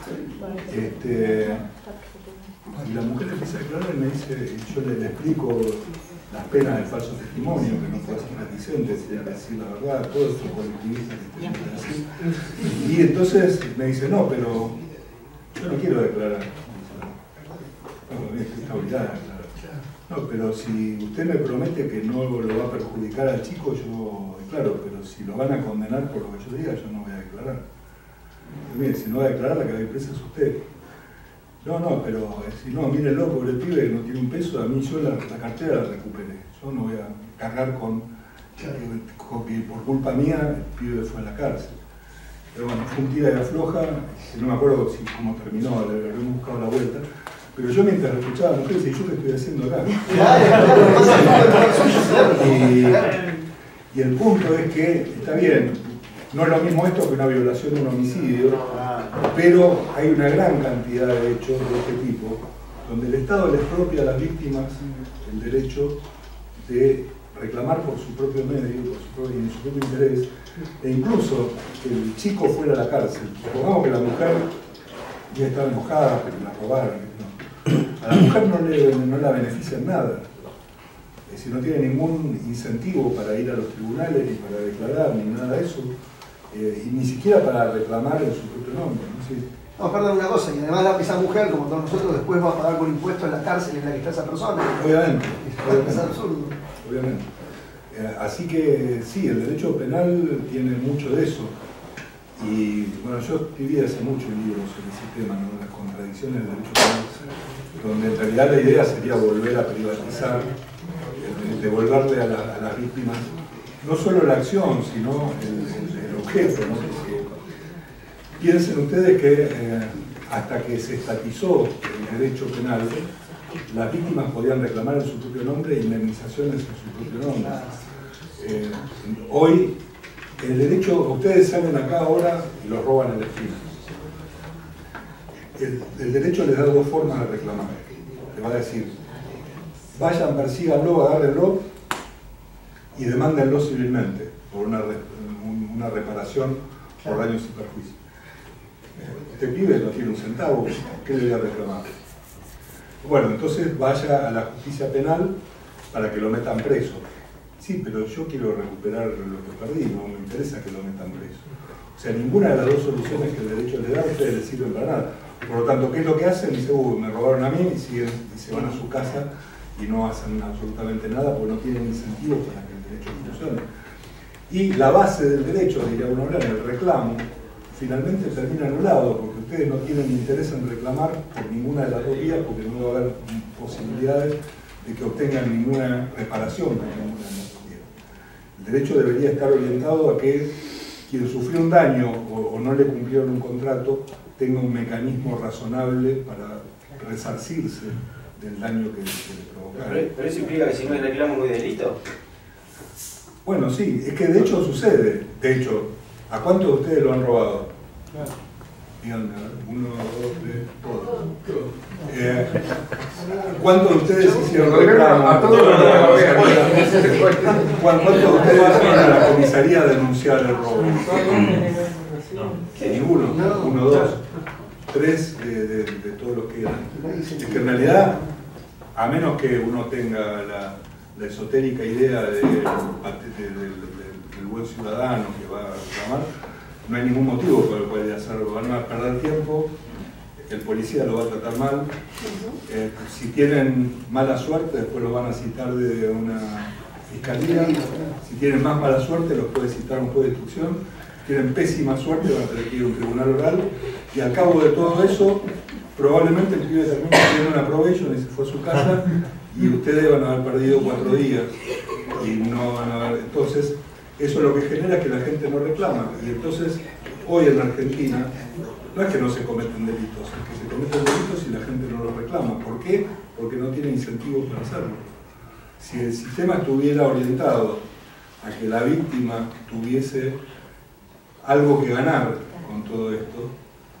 Y la mujer empieza a declarar y me dice, yo le explico las penas del falso testimonio, que no puede ser reticente, decir la verdad, todo esto colectivista que te así. Y entonces me dice, no, pero yo no quiero declarar. No, está obligada a declarar. No, pero si usted me promete que no lo va a perjudicar al chico, yo declaro, pero si lo van a condenar por lo que yo diga, yo no voy a declarar. Y mire, si no va a declarar, la que va a ir presa es usted. No, pero si no, mírenlo, pobre pibe, no tiene un peso, a mí yo la cartera la recuperé. Yo no voy a cargar con que por culpa mía el pibe fue a la cárcel. Pero bueno, fue un tira y afloja, no me acuerdo cómo terminó, le habíamos buscado la vuelta. Pero yo mientras escuchaba a la mujer decía, ¿yo qué estoy haciendo acá? Y el punto es que, está bien, no es lo mismo esto que una violación o un homicidio, pero hay una gran cantidad de hechos de este tipo, donde el Estado les expropia a las víctimas el derecho de reclamar por su propio medio y en su propio interés, e incluso que el chico fuera a la cárcel. Supongamos que la mujer ya estaba enojada, pero la robaron. A la mujer no la beneficia en nada. Es decir, no tiene ningún incentivo para ir a los tribunales, ni para declarar, ni nada de eso, y ni siquiera para reclamar en su propio nombre, ¿no? Sí. No, perdón una cosa, y además esa mujer, como todos nosotros, después va a pagar con impuestos en la cárcel en la que está esa persona. Obviamente. Es absurdo. Obviamente. Así que sí, el derecho penal tiene mucho de eso. Y bueno, yo escribí hace mucho un libro sobre ese tema, ¿no? Las contradicciones del derecho penal, donde en realidad la idea sería volver a privatizar, devolverle a las víctimas no solo la acción, sino el objeto, ¿no? Porque piensen ustedes que hasta que se estatizó el derecho penal, las víctimas podían reclamar en su propio nombre indemnizaciones en su propio nombre. Hoy el derecho, ustedes salen acá ahora y los roban en la esquina. El derecho les da dos formas de reclamar. Le va a decir, vayan, persíganlo, agárrenlo y demándenlo civilmente por una reparación por daños y perjuicios. Este pibe no tiene un centavo, ¿qué le voy a reclamar? Bueno, entonces vaya a la justicia penal para que lo metan preso. Sí, pero yo quiero recuperar lo que perdí, no me interesa que lo metan preso. O sea, ninguna de las dos soluciones que el derecho le da a ustedes les sirven para nada. Por lo tanto, ¿qué es lo que hacen? Dicen, me robaron a mí, y se van a su casa y no hacen absolutamente nada porque no tienen incentivos para que el derecho funcione. Y la base del derecho, diría uno hablar, el reclamo, finalmente termina anulado, porque ustedes no tienen interés en reclamar por ninguna de las dos vías, porque no va a haber posibilidades de que obtengan ninguna reparación por ninguna de las dos vías. El derecho debería estar orientado a que quien sufrió un daño o no le cumplieron un contrato tenga un mecanismo razonable para resarcirse del daño que le provocaron. ¿Pero eso implica que si no hay reclamo no hay delito? Bueno, sí, es que de hecho sucede. De hecho, ¿a cuántos de ustedes lo han robado? Díganme, 1, 2, 3, todos. ¿Cuántos de ustedes hicieron reclamo? A todos los ¿Cuántos de ustedes fueron a la comisaría a denunciar el robo? Ninguno, 1, 2, 3 de todos los que eran. Es que en realidad, a menos que uno tenga la esotérica idea del buen ciudadano que va a reclamar, no hay ningún motivo por el cual hacerlo. Van a perder tiempo, el policía lo va a tratar mal, si tienen mala suerte después lo van a citar de una fiscalía, si tienen más mala suerte los puede citar un juez de instrucción, si tienen pésima suerte van a tener que ir a un tribunal oral, y al cabo de todo eso probablemente el pibe termine teniendo una probation y se fue a su casa y ustedes van a haber perdido 4 días y no van a haber. Entonces eso lo que genera es que la gente no reclama, y entonces hoy en la Argentina no es que no se cometen delitos, es que se cometen delitos y la gente no los reclama. ¿Por qué? Porque no tiene incentivos para hacerlo. Si el sistema estuviera orientado a que la víctima tuviese algo que ganar con todo esto,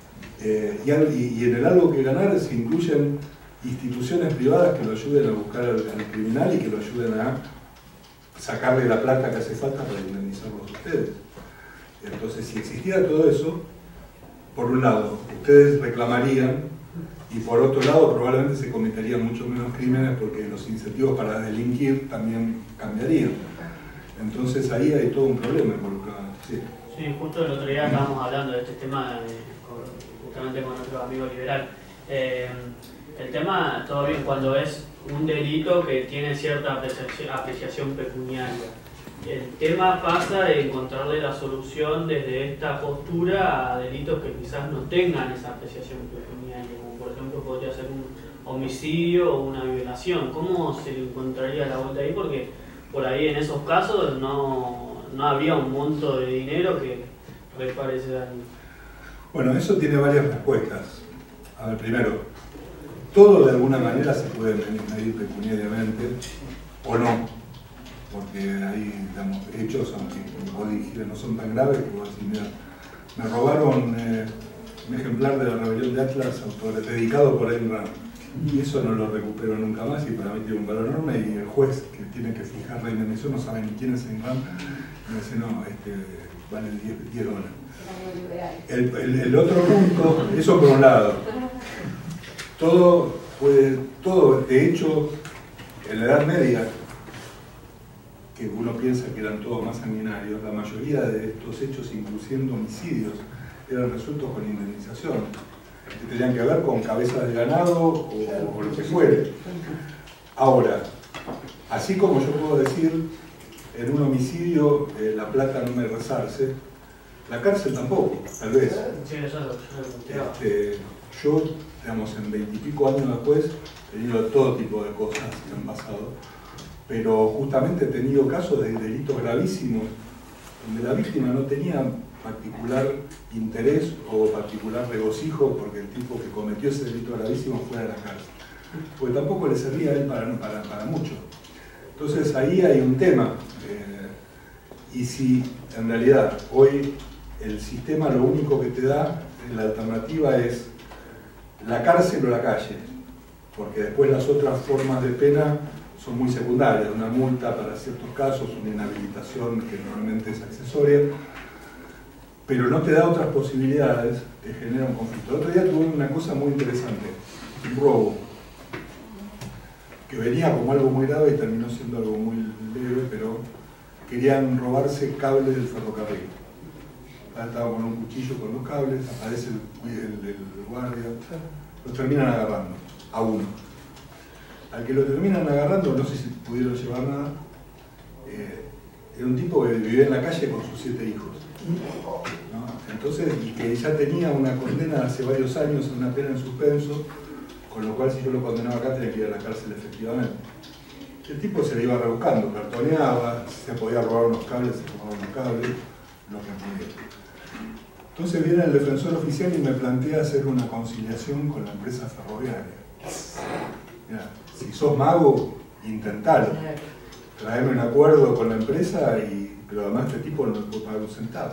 y en el algo que ganar se incluyen instituciones privadas que lo ayuden a buscar al criminal y que lo ayuden a sacarle la plata que hace falta para indemnizarlos a ustedes. Entonces, si existiera todo eso, por un lado, ustedes reclamarían, y por otro lado, probablemente se cometerían mucho menos crímenes porque los incentivos para delinquir también cambiarían. Entonces, ahí hay todo un problema involucrado. Sí. Sí, justo el otro día estábamos hablando de este tema justamente con otro amigo liberal. El tema, todo bien, cuando es un delito que tiene cierta apreciación pecuniaria. El tema pasa de encontrarle la solución desde esta postura a delitos que quizás no tengan esa apreciación pecuniaria, como por ejemplo podría ser un homicidio o una violación. ¿Cómo se le encontraría la vuelta ahí? Porque por ahí en esos casos no había un monto de dinero que repare ese daño. Bueno, eso tiene varias respuestas. A ver, primero, todo de alguna manera se puede medir pecuniariamente o no, porque hay, digamos, hechos, aunque como vos dijiste, no son tan graves, que vos decís, mira, me robaron un ejemplar de la rebelión de Atlas dedicado por Ayn Rand, y eso no lo recupero nunca más y para mí tiene un valor enorme, y el juez que tiene que fijar la indemnización no sabe ni quién es Ayn Rand, y me dice, no, vale $10. El otro punto, eso por un lado, todo, de hecho, en la Edad Media, que uno piensa que eran todos más sanguinarios, la mayoría de estos hechos, incluyendo homicidios, eran resueltos con indemnización, que tenían que ver con cabezas de ganado o lo que fuere. Ahora, así como yo puedo decir, en un homicidio la plata no me resarce, La cárcel tampoco, tal vez. Sí, eso lo planteaba. Yo, digamos, en 20 y pico años después, he tenido todo tipo de cosas que han pasado, pero justamente he tenido casos de delitos gravísimos donde la víctima no tenía particular interés o particular regocijo porque el tipo que cometió ese delito gravísimo fuera de la cárcel, porque tampoco le servía a él para mucho. Entonces ahí hay un tema, y si en realidad hoy el sistema lo único que te da, la alternativa es la cárcel o la calle, porque después las otras formas de pena son muy secundarias, una multa para ciertos casos, una inhabilitación que normalmente es accesoria, pero no te da otras posibilidades, te genera un conflicto. El otro día tuve una cosa muy interesante, un robo, que venía como algo muy grave y terminó siendo algo muy leve, pero querían robarse cables del ferrocarril. Estaba con un cuchillo con los cables, aparece el guardia, los terminan agarrando, a uno. Al que lo terminan agarrando, no sé si pudieron llevar nada, era un tipo que vivía en la calle con sus 7 hijos. ¿No? Entonces, y que ya tenía una condena hace varios años, una pena en suspenso, con lo cual si yo lo condenaba acá tenía que ir a la cárcel efectivamente. El tipo se le iba rebuscando, cartoneaba, se podía robar unos cables, se robaba unos cables, lo que podía. Entonces viene el defensor oficial y me plantea hacer una conciliación con la empresa ferroviaria. Mirá, si sos mago, intentalo. Traeme un acuerdo con la empresa, pero además este tipo no le puede pagar un centavo.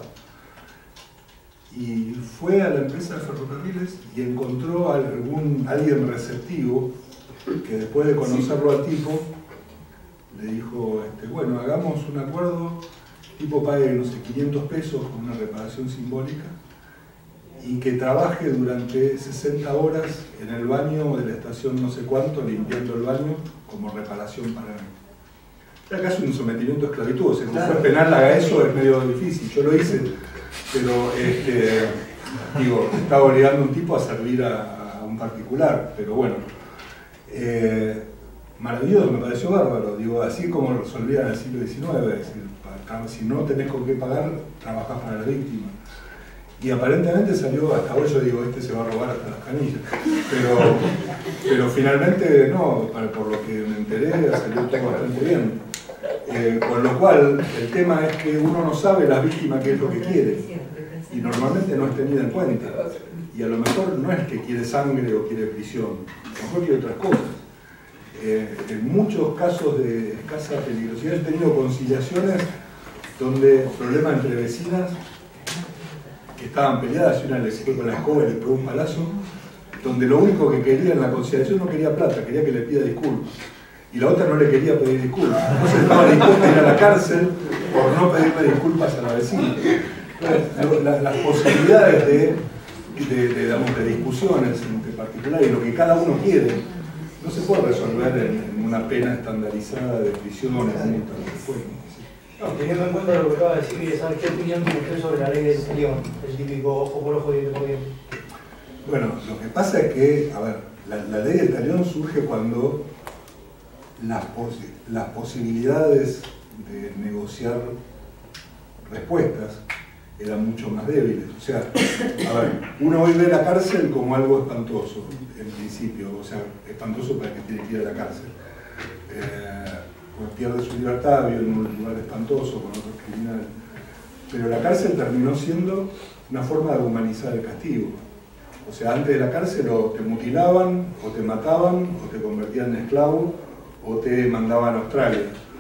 Y fue a la empresa de ferrocarriles y encontró a alguien receptivo que después de conocerlo al tipo, le dijo, bueno, hagamos un acuerdo, el tipo pague, no sé, 500 pesos con una reparación simbólica y que trabaje durante 60 horas en el baño de la estación no sé cuánto, limpiando el baño como reparación para él. Acá es un sometimiento a esclavitud, o sea, si fue penal haga eso es medio difícil, yo lo hice, pero digo, estaba obligando a un tipo a servir a un particular, pero bueno. Maravilloso, me pareció bárbaro, digo, así como lo resolvían en el siglo XIX, es decir, si no tenés con qué pagar, trabajás para la víctima. Y aparentemente salió, hasta hoy yo digo, se va a robar hasta las canillas, pero finalmente no, por lo que me enteré, salió todo bastante bien. Con lo cual, el tema es que uno no sabe la víctima qué es lo que quiere, y normalmente no es tenida en cuenta. Y a lo mejor no es que quiere sangre o quiere prisión, a lo mejor quiere otras cosas. En muchos casos de escasa peligrosidad he tenido conciliaciones donde problemas entre vecinas que estaban peleadas, y una le fue con la escoba y le pegó un palazo, donde lo único que quería en la conciliación no quería plata, quería que le pida disculpas. Y la otra no le quería pedir disculpas. Entonces estaba dispuesta a ir a la cárcel por no pedirle disculpas a la vecina. Entonces, las posibilidades de discusiones entre particulares y lo que cada uno quiere no se puede resolver en una pena estandarizada de prisión o multa. No, teniendo en cuenta lo que acaba de decir, ¿sabes qué opinión tiene usted sobre la ley del talión? El típico ojo por ojo y diente por diente. Bueno, lo que pasa es que, a ver, la ley del talión surge cuando las posibilidades de negociar respuestas eran mucho más débiles. O sea, a ver, uno hoy ve la cárcel como algo espantoso, en principio, o sea, espantoso para el que tiene que ir a la cárcel. Pues pierde su libertad, vive en un lugar espantoso con otros criminales. Pero la cárcel terminó siendo una forma de humanizar el castigo. O sea, antes de la cárcel o te mutilaban, o te mataban, o te convertían en esclavo, o te mandaban a Australia.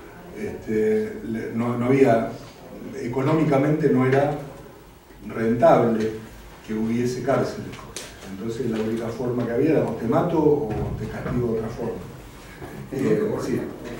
No había, económicamente no era rentable que hubiese cárceles. Entonces la única forma que había era o te mato o te castigo de otra forma. Sí.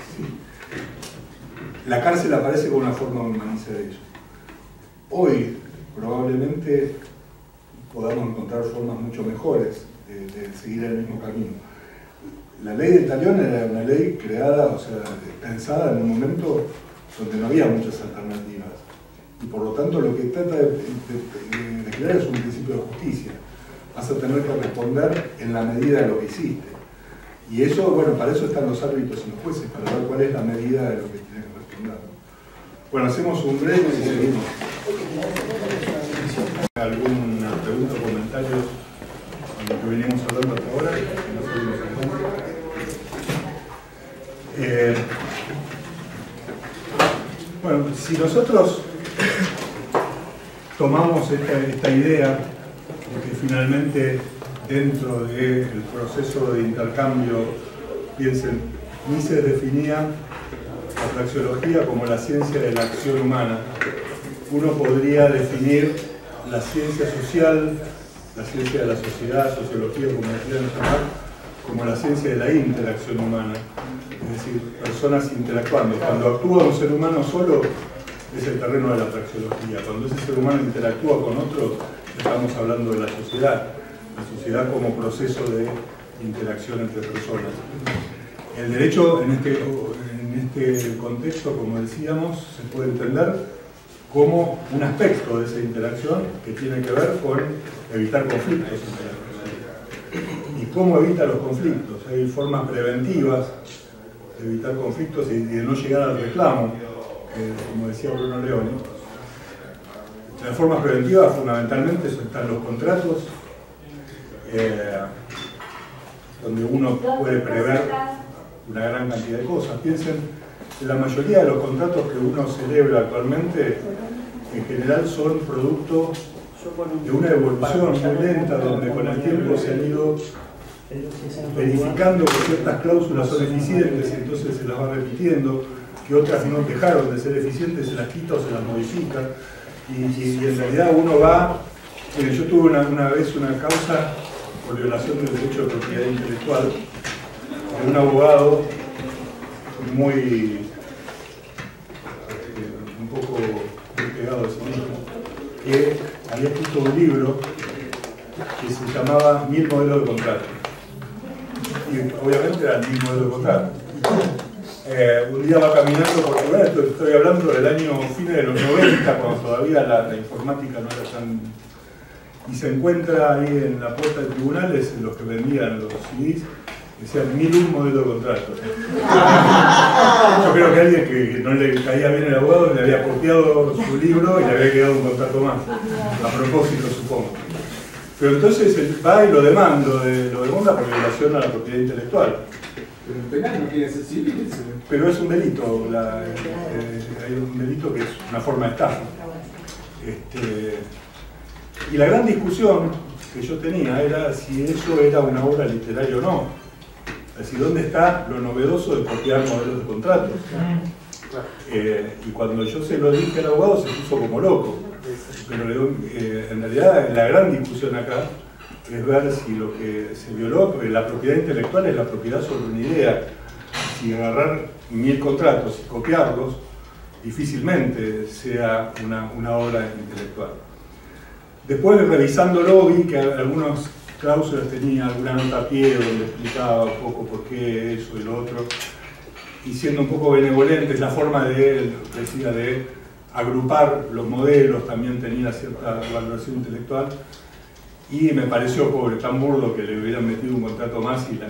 La cárcel aparece como una forma de humanizar eso. Hoy probablemente podamos encontrar formas mucho mejores de seguir el mismo camino. La ley del talión era una ley creada, o sea, pensada en un momento donde no había muchas alternativas. Y por lo tanto lo que trata de crear es un principio de justicia. Vas a tener que responder en la medida de lo que hiciste. Y eso, bueno, para eso están los árbitros y los jueces, para ver cuál es la medida de lo que tienen que responder. Bueno, hacemos un breve y seguimos. beneficio. ¿Alguna pregunta o comentario con lo que venimos hablando hasta ahora? Que no seguimos entonces. Bueno, si nosotros tomamos esta idea de que finalmente dentro del proceso de intercambio, piensen, Mises definía la praxeología como la ciencia de la acción humana. Uno podría definir la ciencia social, la ciencia de la sociedad, sociología, como quieran llamar, como la ciencia de la interacción humana. Es decir, personas interactuando. Cuando actúa un ser humano solo, es el terreno de la praxeología. Cuando ese ser humano interactúa con otros, estamos hablando de la sociedad como proceso de interacción entre personas. El derecho en este contexto, como decíamos, se puede entender como un aspecto de esa interacción que tiene que ver con evitar conflictos entre las personas. ¿Y cómo evita los conflictos? Hay formas preventivas de evitar conflictos y de no llegar al reclamo, como decía Bruno Leoni. Las formas preventivas fundamentalmente están los contratos, donde uno puede prever una gran cantidad de cosas. Piensen, la mayoría de los contratos que uno celebra actualmente, en general son producto de una evolución muy lenta, donde con el tiempo se han ido verificando que ciertas cláusulas son eficientes y entonces se las va repitiendo, que otras no dejaron de ser eficientes, se las quita o se las modifica, y en realidad uno va... Yo tuve una vez una causa por violación del derecho de propiedad intelectual de un abogado muy un poco pegado a sí mismo, que había escrito un libro que se llamaba 1000 modelos de contrato, y obviamente era el 1000 modelos de contrato. Un día va caminando por Roberto, estoy hablando del año fines de los 90, cuando todavía la informática no era tan... y se encuentra ahí en la puerta de tribunales, en los que vendían los CDs, decían 1001 modelo de contrato. Yo creo que alguien que no le caía bien el abogado le había copiado su libro y le había quedado un contrato más, a propósito supongo. Pero entonces él va y lo demanda por violación a la propiedad intelectual. Pero el penal no quiere ser civil. Pero es un delito, hay un delito que es una forma de estafa. Y la gran discusión que yo tenía era si eso era una obra literaria o no. Es decir, ¿dónde está lo novedoso de copiar modelos de contratos? Y cuando yo se lo dije al abogado se puso como loco. Pero en realidad la gran discusión acá es ver si lo que se violó, porque la propiedad intelectual es la propiedad sobre una idea. Si agarrar 1000 contratos y copiarlos, difícilmente sea una obra intelectual. Después, revisándolo, vi que algunas cláusulas tenía alguna nota a pie donde explicaba un poco por qué eso y lo otro, y siendo un poco benevolentes, la forma de agrupar los modelos también tenía cierta valoración intelectual, y me pareció pobre, tan burdo que le hubieran metido un contrato más y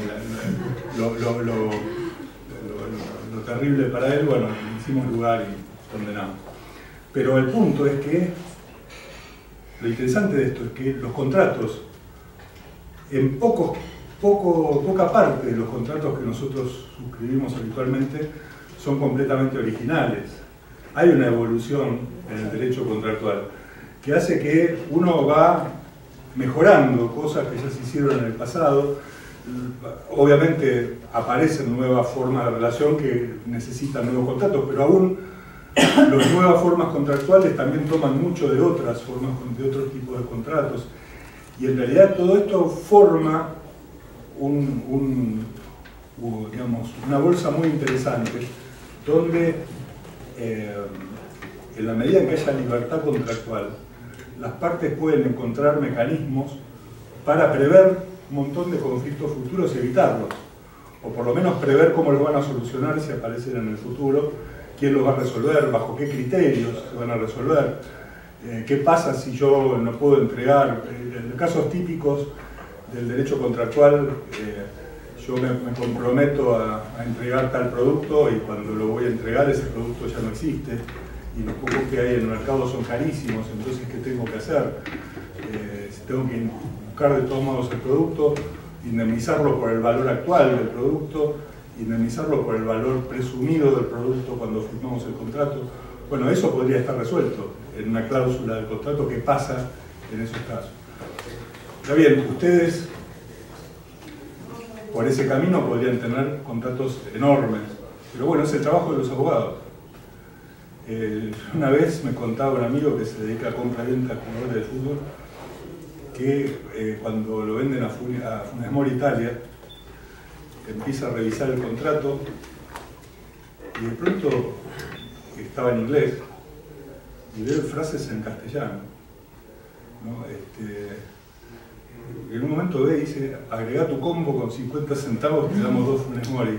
lo terrible para él, bueno, le hicimos lugar y condenamos. Pero el punto es que lo interesante de esto es que los contratos, en poca parte de los contratos que nosotros suscribimos habitualmente, son completamente originales. Hay una evolución en el derecho contractual que hace que uno va mejorando cosas que ya se hicieron en el pasado. Obviamente aparecen nuevas formas de relación que necesitan nuevos contratos, pero aún las nuevas formas contractuales también toman mucho de otras formas, de otros tipos de contratos. Y en realidad todo esto forma digamos, una bolsa muy interesante, donde en la medida en que haya libertad contractual, las partes pueden encontrar mecanismos para prever un montón de conflictos futuros y evitarlos, o por lo menos prever cómo los van a solucionar si aparecen en el futuro, quién los va a resolver, bajo qué criterios se van a resolver, qué pasa si yo no puedo entregar. En casos típicos del derecho contractual, yo me comprometo a entregar tal producto y cuando lo voy a entregar ese producto ya no existe y los pocos que hay en el mercado son carísimos, entonces ¿qué tengo que hacer? Si tengo que buscar de todos modos el producto, indemnizarlo por el valor actual del producto, indemnizarlo por el valor presumido del producto cuando firmamos el contrato. Bueno, eso podría estar resuelto en una cláusula del contrato. ¿Qué pasa en esos casos? Está bien, ustedes por ese camino podrían tener contratos enormes, pero bueno, es el trabajo de los abogados. Una vez me contaba un amigo que se dedica a compra-venta de jugadores de fútbol que cuando lo venden a Funes Mori Italia, empieza a revisar el contrato y de pronto estaba en inglés y ve frases en castellano, ¿no? En un momento ve y dice: agrega tu combo con 50 centavos, te damos 2 Funes Mori.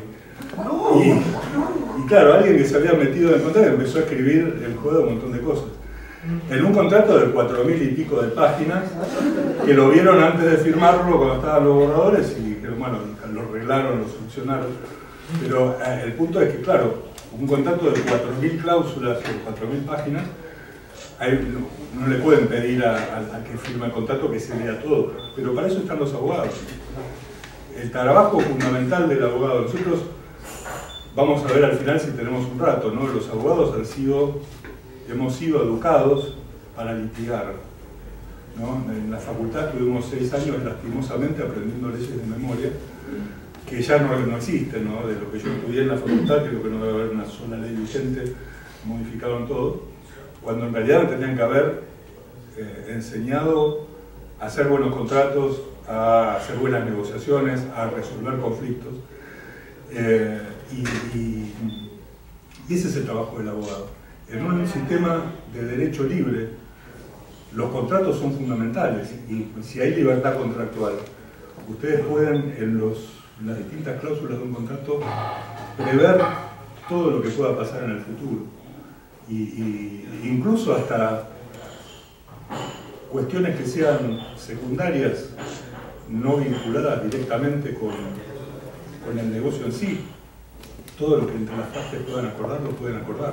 Y claro, alguien que se había metido en el contrato empezó a escribir el juego un montón de cosas. En un contrato de 4.000 y pico de páginas, que lo vieron antes de firmarlo cuando estaban los borradores y dijeron, bueno, lo arreglaron, lo solucionaron. Pero el punto es que, claro, un contrato de 4.000 cláusulas o 4.000 páginas, no le pueden pedir al que firma el contrato que se lea todo, pero para eso están los abogados. El trabajo fundamental del abogado, nosotros vamos a ver al final si tenemos un rato, ¿no? Los abogados hemos sido educados para litigar, ¿no? En la facultad tuvimos 6 años lastimosamente aprendiendo leyes de memoria que ya no existen, ¿no? De lo que yo estudié en la facultad, creo que no debe haber una sola ley vigente, modificaron todo, cuando en realidad tenían que haber enseñado a hacer buenos contratos, a hacer buenas negociaciones, a resolver conflictos. Y ese es el trabajo del abogado. En un sistema de derecho libre, los contratos son fundamentales y si hay libertad contractual, ustedes pueden en las distintas cláusulas de un contrato prever todo lo que pueda pasar en el futuro. Y incluso hasta cuestiones que sean secundarias, no vinculadas directamente con el negocio en sí. Todo lo que entre las partes puedan acordar, lo pueden acordar.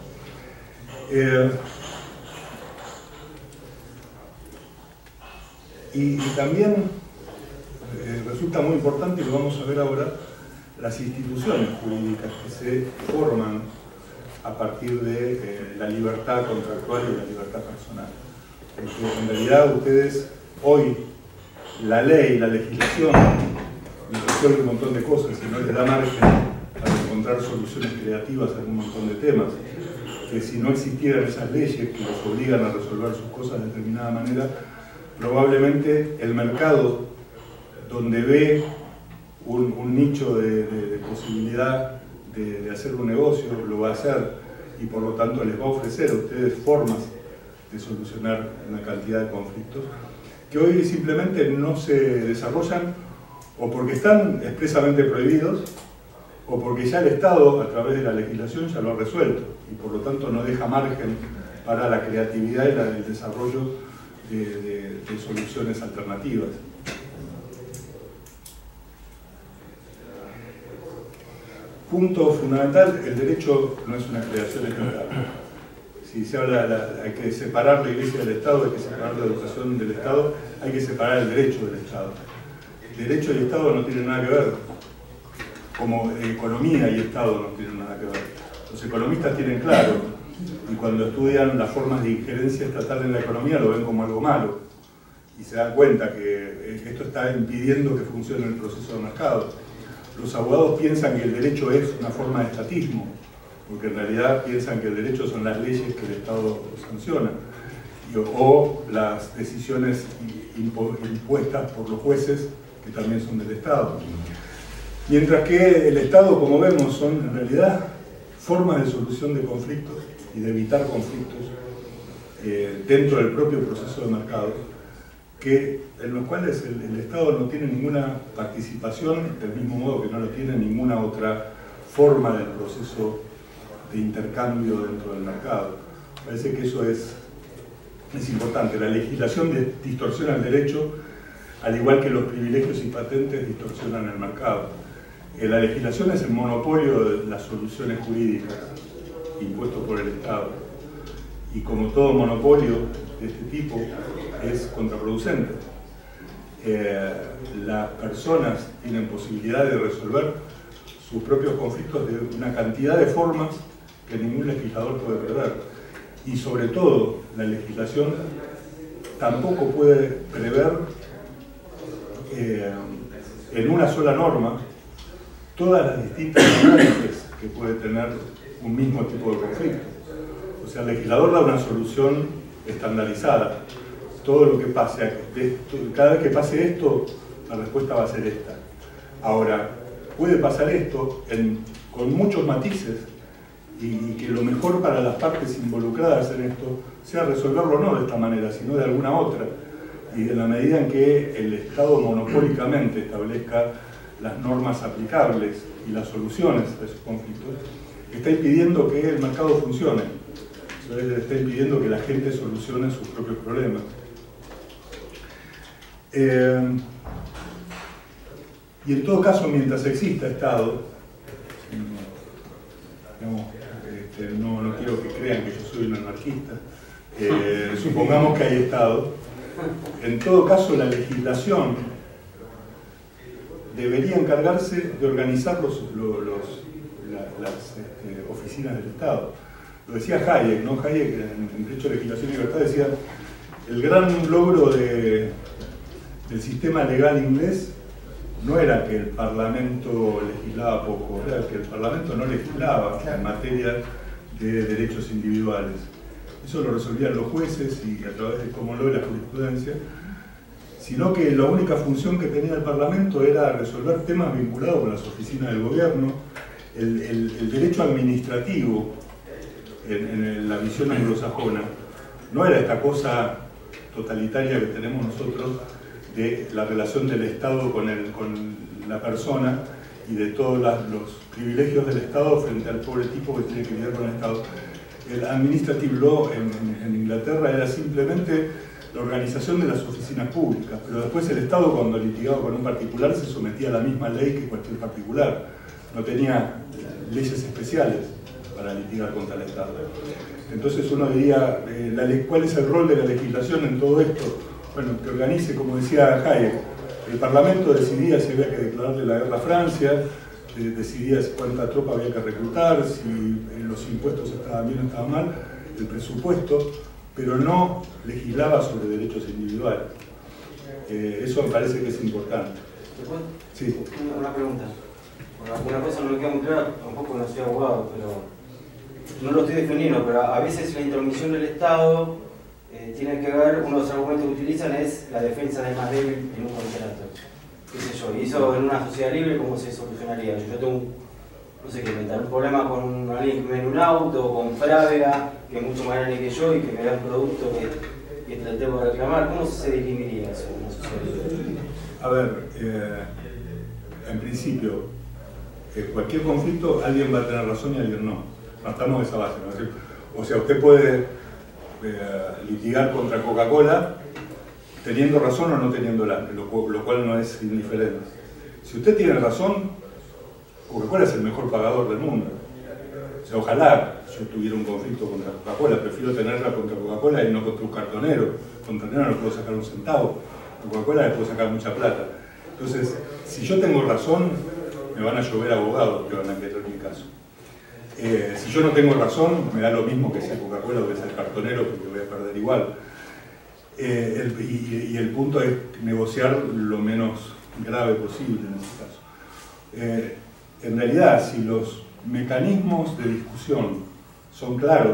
Y también resulta muy importante, y lo vamos a ver ahora, las instituciones jurídicas que se forman a partir de la libertad contractual y la libertad personal. Porque en realidad ustedes, hoy, la ley, la legislación, les resuelve un montón de cosas y no les da margen para encontrar soluciones creativas en un montón de temas, que si no existieran esas leyes que los obligan a resolver sus cosas de determinada manera, probablemente el mercado, donde ve un nicho de posibilidad de hacer un negocio, lo va a hacer y por lo tanto les va a ofrecer a ustedes formas de solucionar una cantidad de conflictos que hoy simplemente no se desarrollan o porque están expresamente prohibidos o porque ya el Estado, a través de la legislación, ya lo ha resuelto y por lo tanto no deja margen para la creatividad y el desarrollo de soluciones alternativas. Punto fundamental, el derecho no es una creación ejemplar. Si se habla, hay que separar la Iglesia del Estado, hay que separar la educación del Estado, hay que separar el derecho del Estado. El derecho y el Estado no tienen nada que ver, como economía y Estado no tienen nada que ver. Los economistas tienen claro, y cuando estudian las formas de injerencia estatal en la economía lo ven como algo malo, y se dan cuenta que esto está impidiendo que funcione el proceso de mercado. Los abogados piensan que el derecho es una forma de estatismo, porque en realidad piensan que el derecho son las leyes que el Estado sanciona, o las decisiones impuestas por los jueces, que también son del Estado. Mientras que el Estado, como vemos, son en realidad formas de solución de conflictos y de evitar conflictos dentro del propio proceso de mercado, en los cuales el Estado no tiene ninguna participación, del mismo modo que no lo tiene ninguna otra forma del proceso de intercambio dentro del mercado. Parece que eso es importante. La legislación distorsiona el derecho, al igual que los privilegios y patentes distorsionan el mercado. La legislación es el monopolio de las soluciones jurídicas impuestos por el Estado. y como todo monopolio de este tipo es contraproducente. Las personas tienen posibilidad de resolver sus propios conflictos de una cantidad de formas que ningún legislador puede prever. Y sobre todo, la legislación tampoco puede prever en una sola norma todas las distintas análisis que puede tener un mismo tipo de conflicto. O sea, el legislador da una solución estandarizada. Todo lo que pase, cada vez que pase esto, la respuesta va a ser esta. Ahora, puede pasar esto con muchos matices y que lo mejor para las partes involucradas en esto sea resolverlo no de esta manera, sino de alguna otra. Y en la medida en que el Estado monopólicamente establezca las normas aplicables y las soluciones a esos conflictos, está impidiendo que el mercado funcione. Está impidiendo que la gente solucione sus propios problemas. Y en todo caso, mientras exista Estado, no quiero que crean que yo soy un anarquista, supongamos que hay Estado, en todo caso la legislación debería encargarse de organizar las oficinas del Estado. Lo decía Hayek, ¿no? Hayek en Derecho, Legislación y Libertad decía: el gran logro del sistema legal inglés no era que el Parlamento legislaba poco, era que el Parlamento no legislaba en materia de derechos individuales. Eso lo resolvían los jueces y a través de cómo lo ve la jurisprudencia, sino que la única función que tenía el Parlamento era resolver temas vinculados con las oficinas del gobierno, el derecho administrativo en la visión anglosajona. No era esta cosa totalitaria que tenemos nosotros de la relación del Estado con la persona y de todos los privilegios del Estado frente al pobre tipo que tiene que lidiar con el Estado. El administrative law en Inglaterra era simplemente la organización de las oficinas públicas, pero después el Estado, cuando litigaba con un particular, se sometía a la misma ley que cualquier particular. No tenía leyes especiales para litigar contra el Estado. Entonces uno diría, ¿cuál es el rol de la legislación en todo esto? Bueno, que organice, como decía Hayek, el Parlamento decidía si había que declararle la guerra a Francia, decidía cuánta tropa había que reclutar, si los impuestos estaban bien o estaban mal, el presupuesto, pero no legislaba sobre derechos individuales. Eso me parece que es importante. Sí. Una pregunta. Por alguna cosa no me queda muy clara, tampoco no soy abogado, pero no lo estoy defendiendo, pero a veces la intromisión del Estado tiene que ver, uno de los argumentos que utilizan es la defensa del más débil en un contrato. ¿Qué sé yo? Y eso en una sociedad libre, ¿cómo se solucionaría? Yo tengo no sé qué inventar, un problema con alguien que me da un auto, con Frávega, que es mucho más grande que yo y que me da un producto que te tengo que reclamar. ¿Cómo se dirimiría eso en una sociedad libre? A ver, en principio, cualquier conflicto, alguien va a tener razón y alguien no. Partamos de esa base, ¿no? O sea, usted puede litigar contra Coca-Cola teniendo razón o no teniéndola, lo cual no es indiferente. Si usted tiene razón, Coca-Cola es el mejor pagador del mundo. O sea, ojalá yo tuviera un conflicto contra Coca-Cola, prefiero tenerla contra Coca-Cola y no contra un cartonero. Contra el cartonero no puedo sacar un centavo, con Coca-Cola le puedo sacar mucha plata. Entonces, si yo tengo razón, me van a llover abogados que van a querer mi caso. Si yo no tengo razón, me da lo mismo que sea Coca-Cola o que sea el cartonero, porque voy a perder igual. Y el punto es negociar lo menos grave posible en ese caso. En realidad, si los mecanismos de discusión son claros,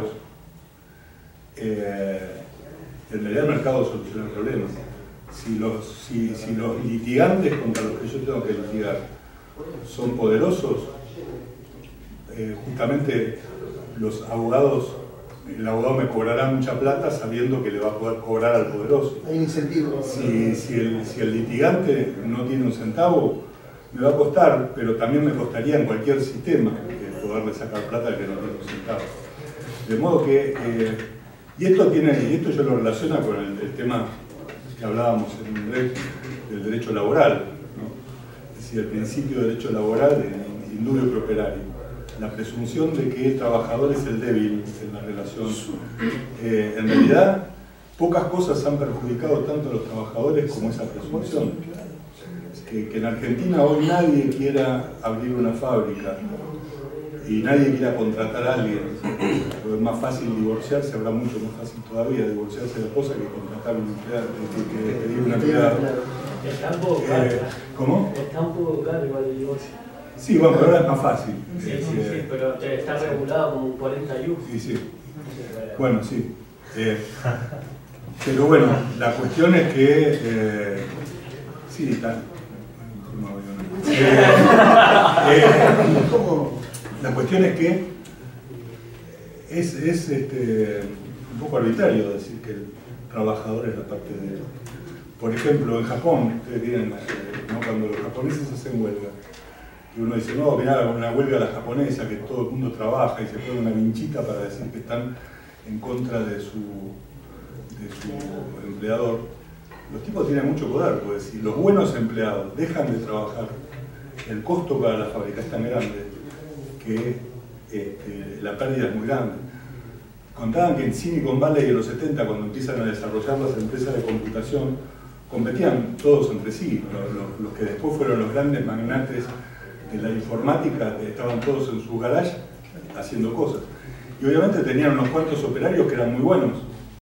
en realidad el mercado soluciona el problema. Si los litigantes contra los que yo tengo que litigar son poderosos, justamente los abogados, el abogado me cobrará mucha plata sabiendo que le va a poder cobrar al poderoso. Hay un incentivo. Si el litigante no tiene un centavo, me va a costar, pero también me costaría en cualquier sistema poderle sacar plata al que no tiene un centavo. De modo que, y esto yo lo relaciono con el tema que hablábamos del derecho laboral, ¿no? Es decir, el principio de derecho laboral de indubio pro operario. la presunción de que el trabajador es el débil en la relación. En realidad, pocas cosas han perjudicado tanto a los trabajadores como esa presunción. Que en Argentina hoy nadie quiera abrir una fábrica y nadie quiera contratar a alguien, porque es más fácil divorciarse, habrá mucho más fácil todavía divorciarse de la esposa que contratar a un empleado, que pedir un empleado. Está un poco caro. ¿Cómo? Está un poco caro igual el divorcio. Sí, bueno, pero ahora es más fácil. Sí, pero está regulado como 40 euros. Sí. Bueno, sí. Pero bueno, la cuestión es que... sí, está. La cuestión es que es un poco arbitrario decir que el trabajador es la parte de... Por ejemplo, en Japón, ustedes tienen, ¿no? Cuando los japoneses hacen huelga, y uno dice, no, mirá, una huelga a la japonesa, que todo el mundo trabaja y se pone una vinchita para decir que están en contra de su empleador. Los tipos tienen mucho poder, pues si los buenos empleados dejan de trabajar, el costo para la fábrica es tan grande que la pérdida es muy grande. Contaban que en Silicon Valley en los 70, cuando empiezan a desarrollar las empresas de computación, competían todos entre sí. Los que después fueron los grandes magnates de la informática estaban todos en sus garages haciendo cosas. Y obviamente tenían unos cuantos operarios que eran muy buenos.